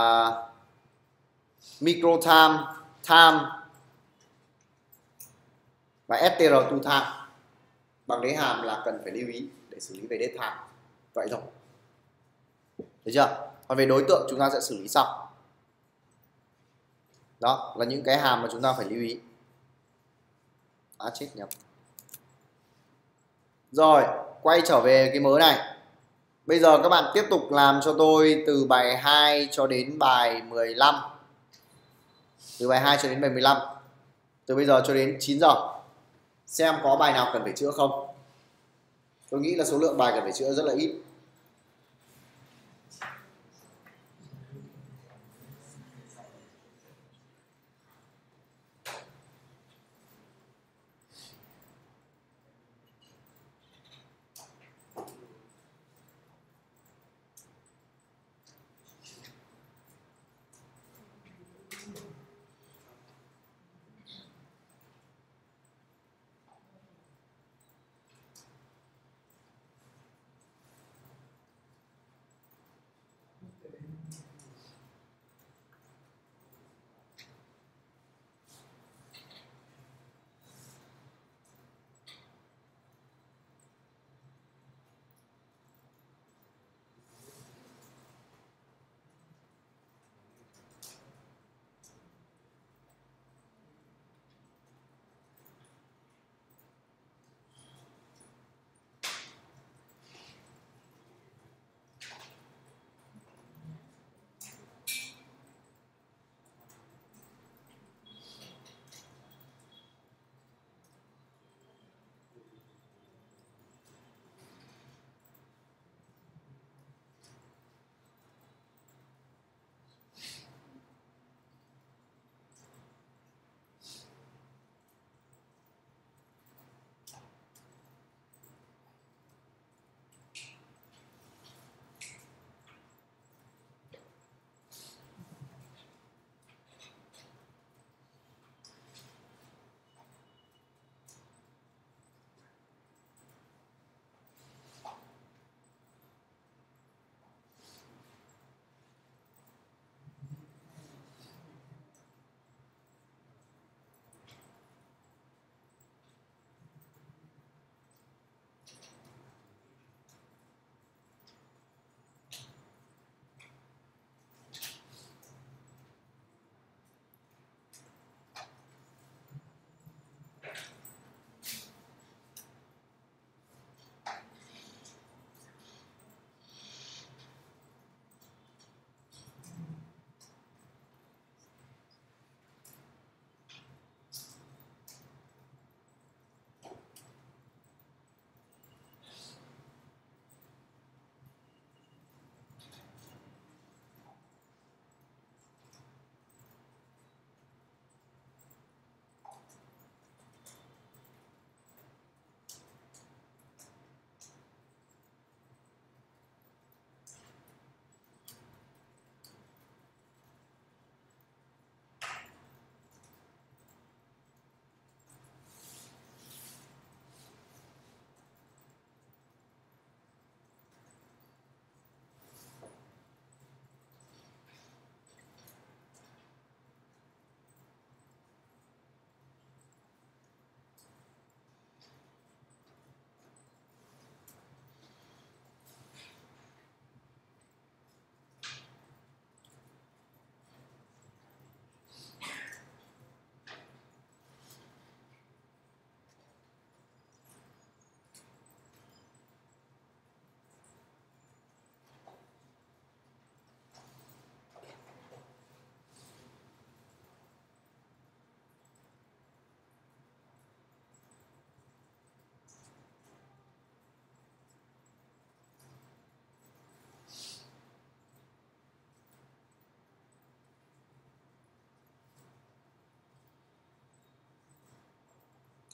micro time, time và str to time. Bằng đấy hàm là cần phải lưu ý để xử lý về date time. Vậy thôi. Được chưa? Còn về đối tượng chúng ta sẽ xử lý sau. Đó là những cái hàm mà chúng ta phải lưu ý. Chết nhầm. Rồi, quay trở về cái mớ này. Bây giờ các bạn tiếp tục làm cho tôi từ bài 2 cho đến bài 15. Từ bài 2 cho đến bài 15. Từ bây giờ cho đến 9 giờ. Xem có bài nào cần phải chữa không. Tôi nghĩ là số lượng bài cần phải chữa rất là ít.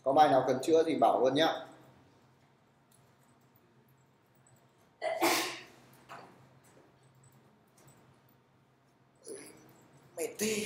Có bài nào cần chữa thì bảo luôn nhá. Mệt thế.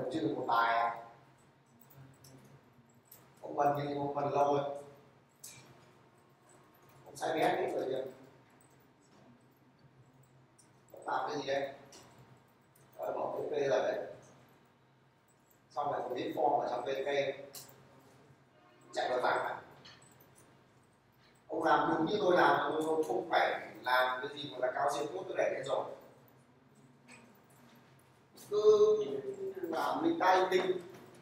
cũng chưa được một bài à? Ông bần nhưng ông bần lâu rồi. Ông sai bé hết rồi kìa. Ông làm cái gì đấy? Bỏ cái cây ra đấy. Xong rồi có biết form ở trong cây chạy vào thẳng à? Ông làm đúng như tôi làm, tôi không phải làm cái gì mà là cao siêu cốt tôi để lên rồi. Cứ làm linh tay tinh.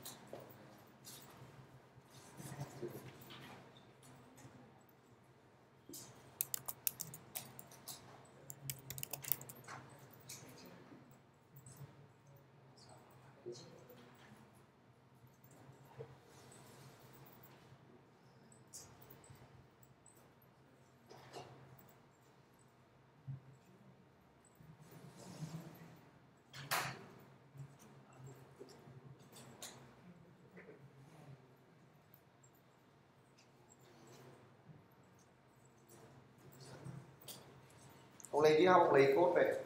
Ông lấy đi học, lấy cốt về.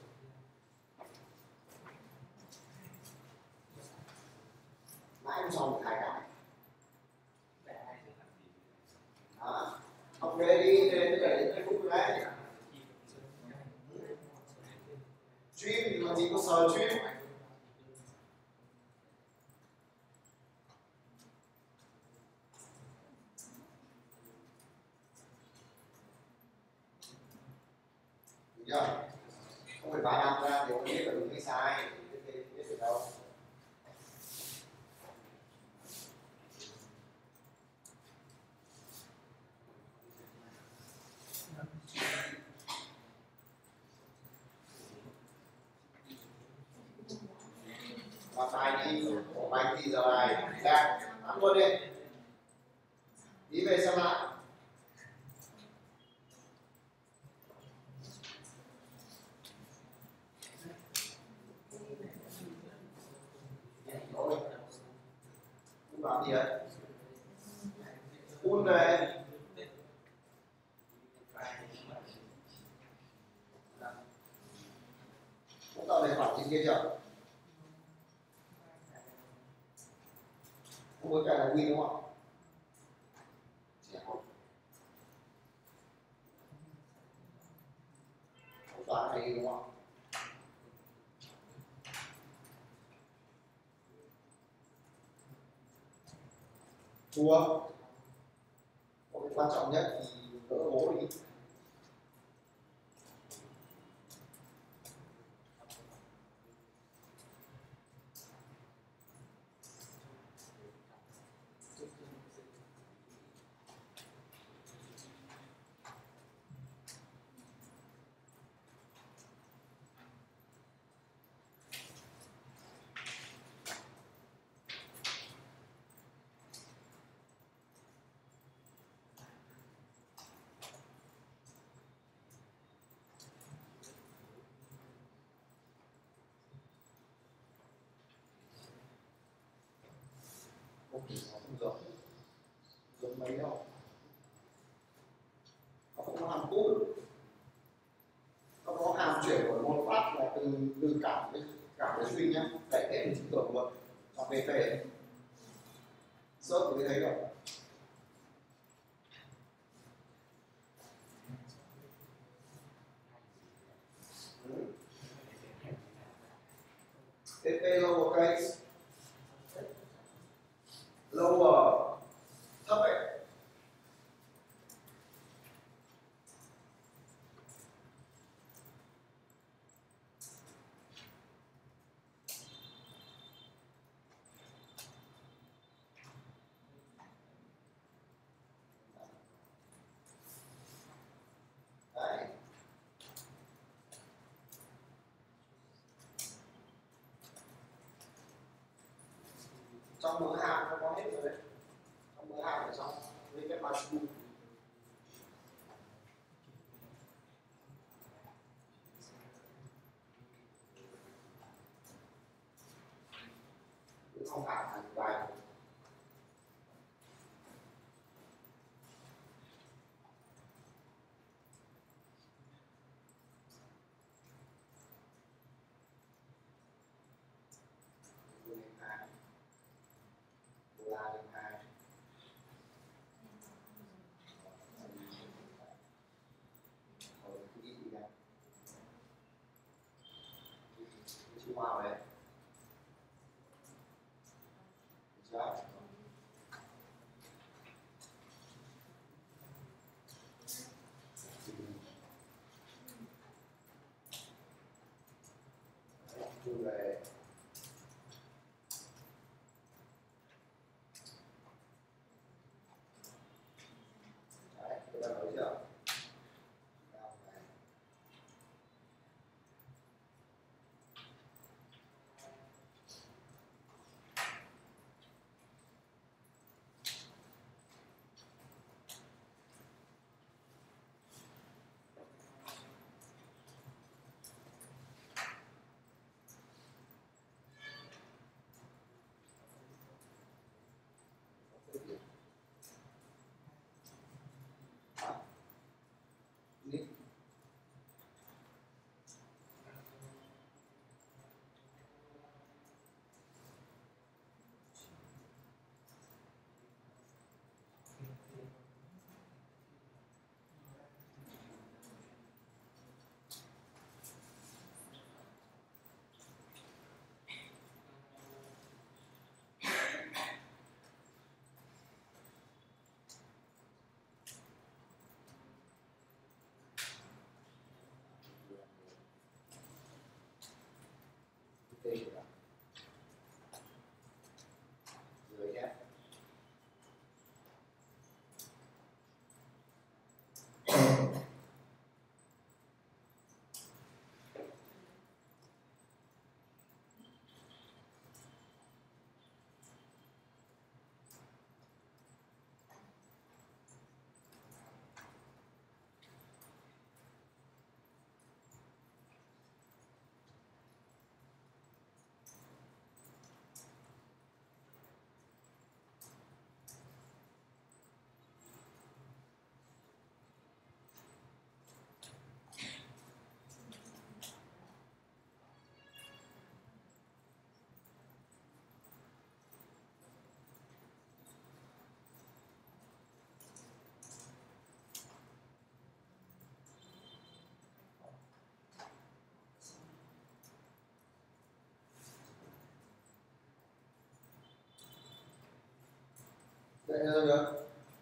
Mãi không xong hai cái. Học về đi, để đến cái phút đấy. Stream làm gì có sờ stream. Được chưa? Không phải 3 năm ra thì ông biết là đúng hay sai, biết được đâu. Và bài đi, của bài thì giờ này ra ăn luôn đi. Đi về xem lại. Rồi. Không làm gì đấy. Un về. Cũng tạo tài khoản trên kia chưa? Không có cái là win đúng không? Không toán này đúng không? Thua. Có cái quan trọng nhất thì đỡ bố đi. Không giống mấy đâu, nó không có hàm cút, nó có hàm chuyển của một phát là từ cả cái string nhá, đẩy đến chứng tưởng luôn trong VP sớt thì thấy được. VP lowercase lower thấp ấy. Đấy. Trong mỗi hàm nó có hết rồi đấy, trong mỗi hàm ở trong với cái masu không hàm thành bài. Chạy ra được.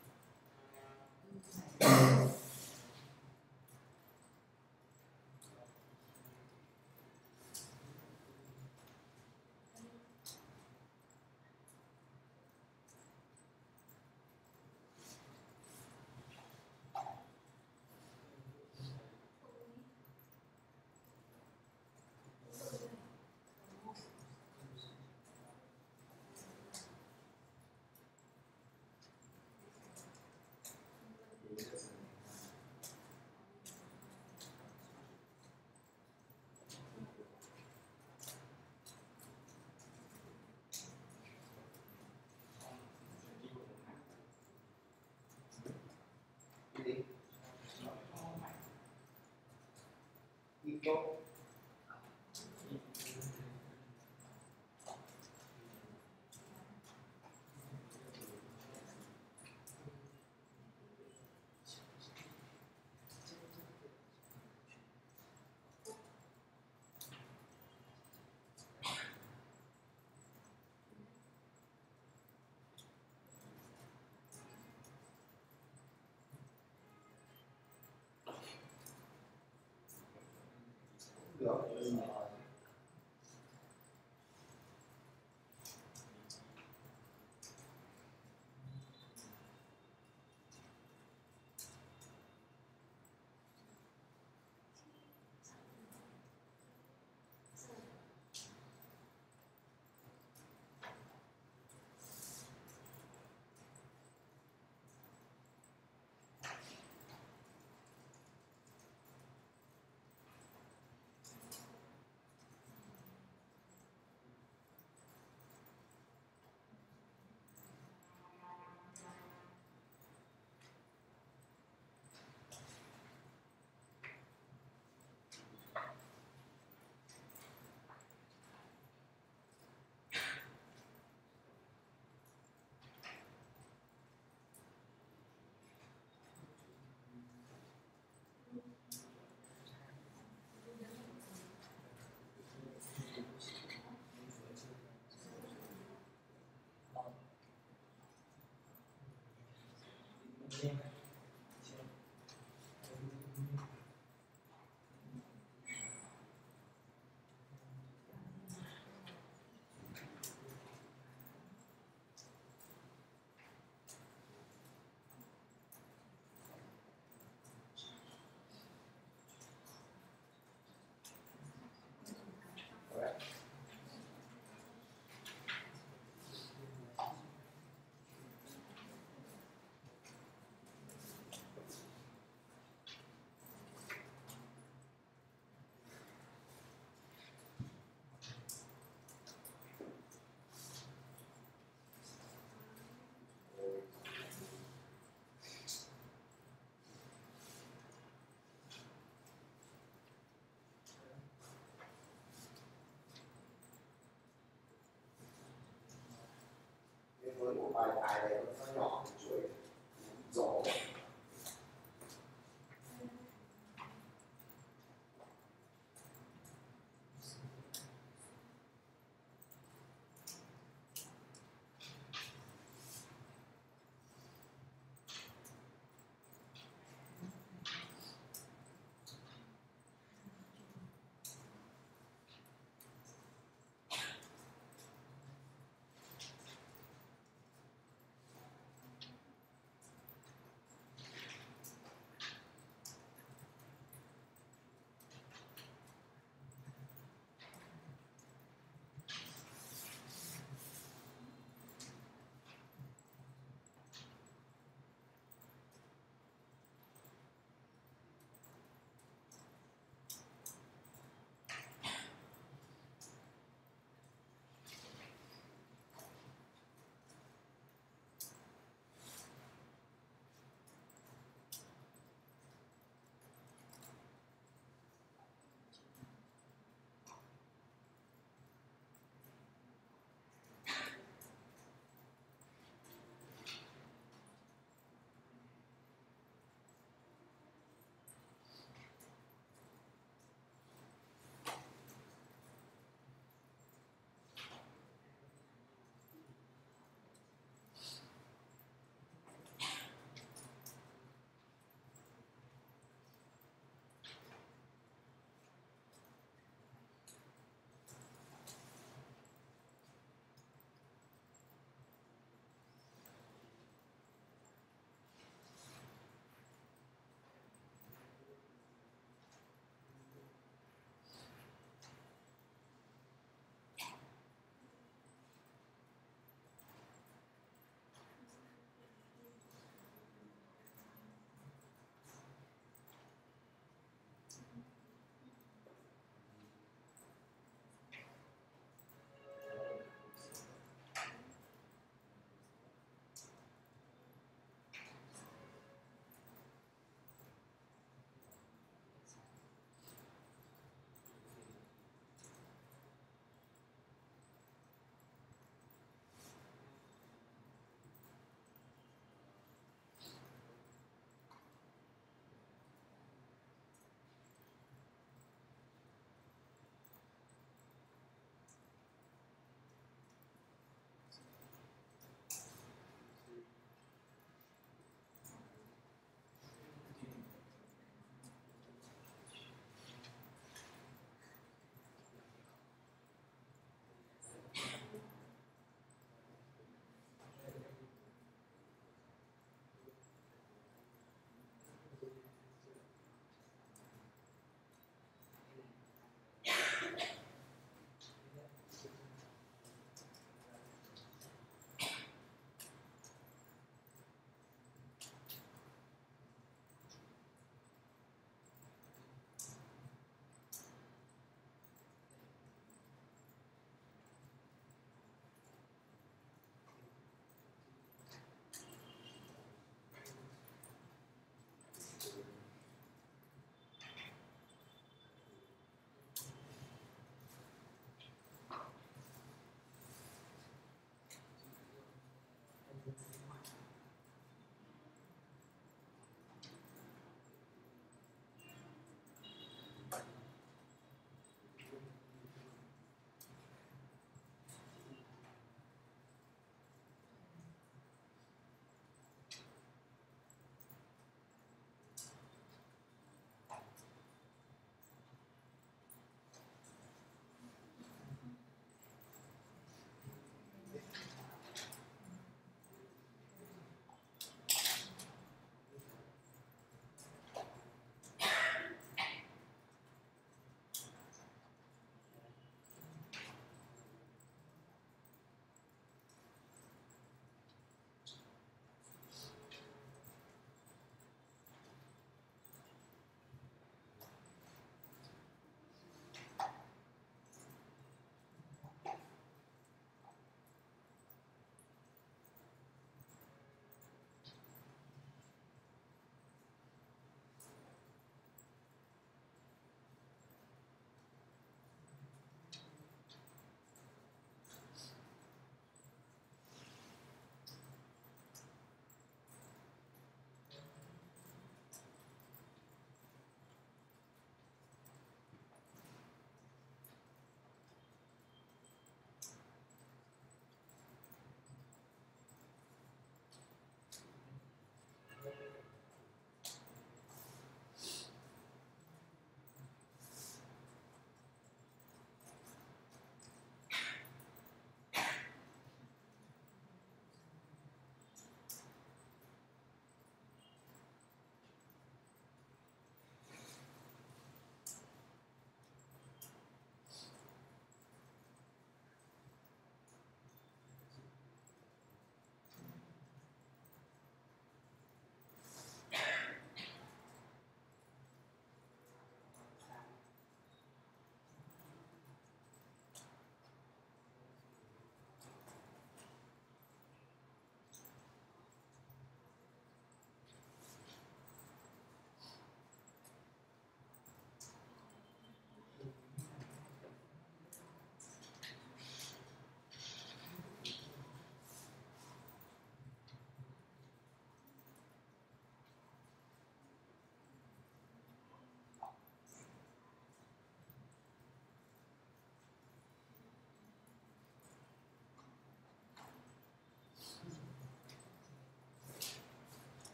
Tốt. Được. Với một bài tài này nó nhỏ chuỗi gió.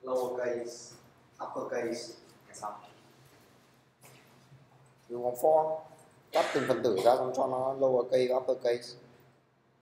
lowercase, uppercase là xong. Dùng vòng for cắt từng phần tử ra xong cho nó lowercase và uppercase.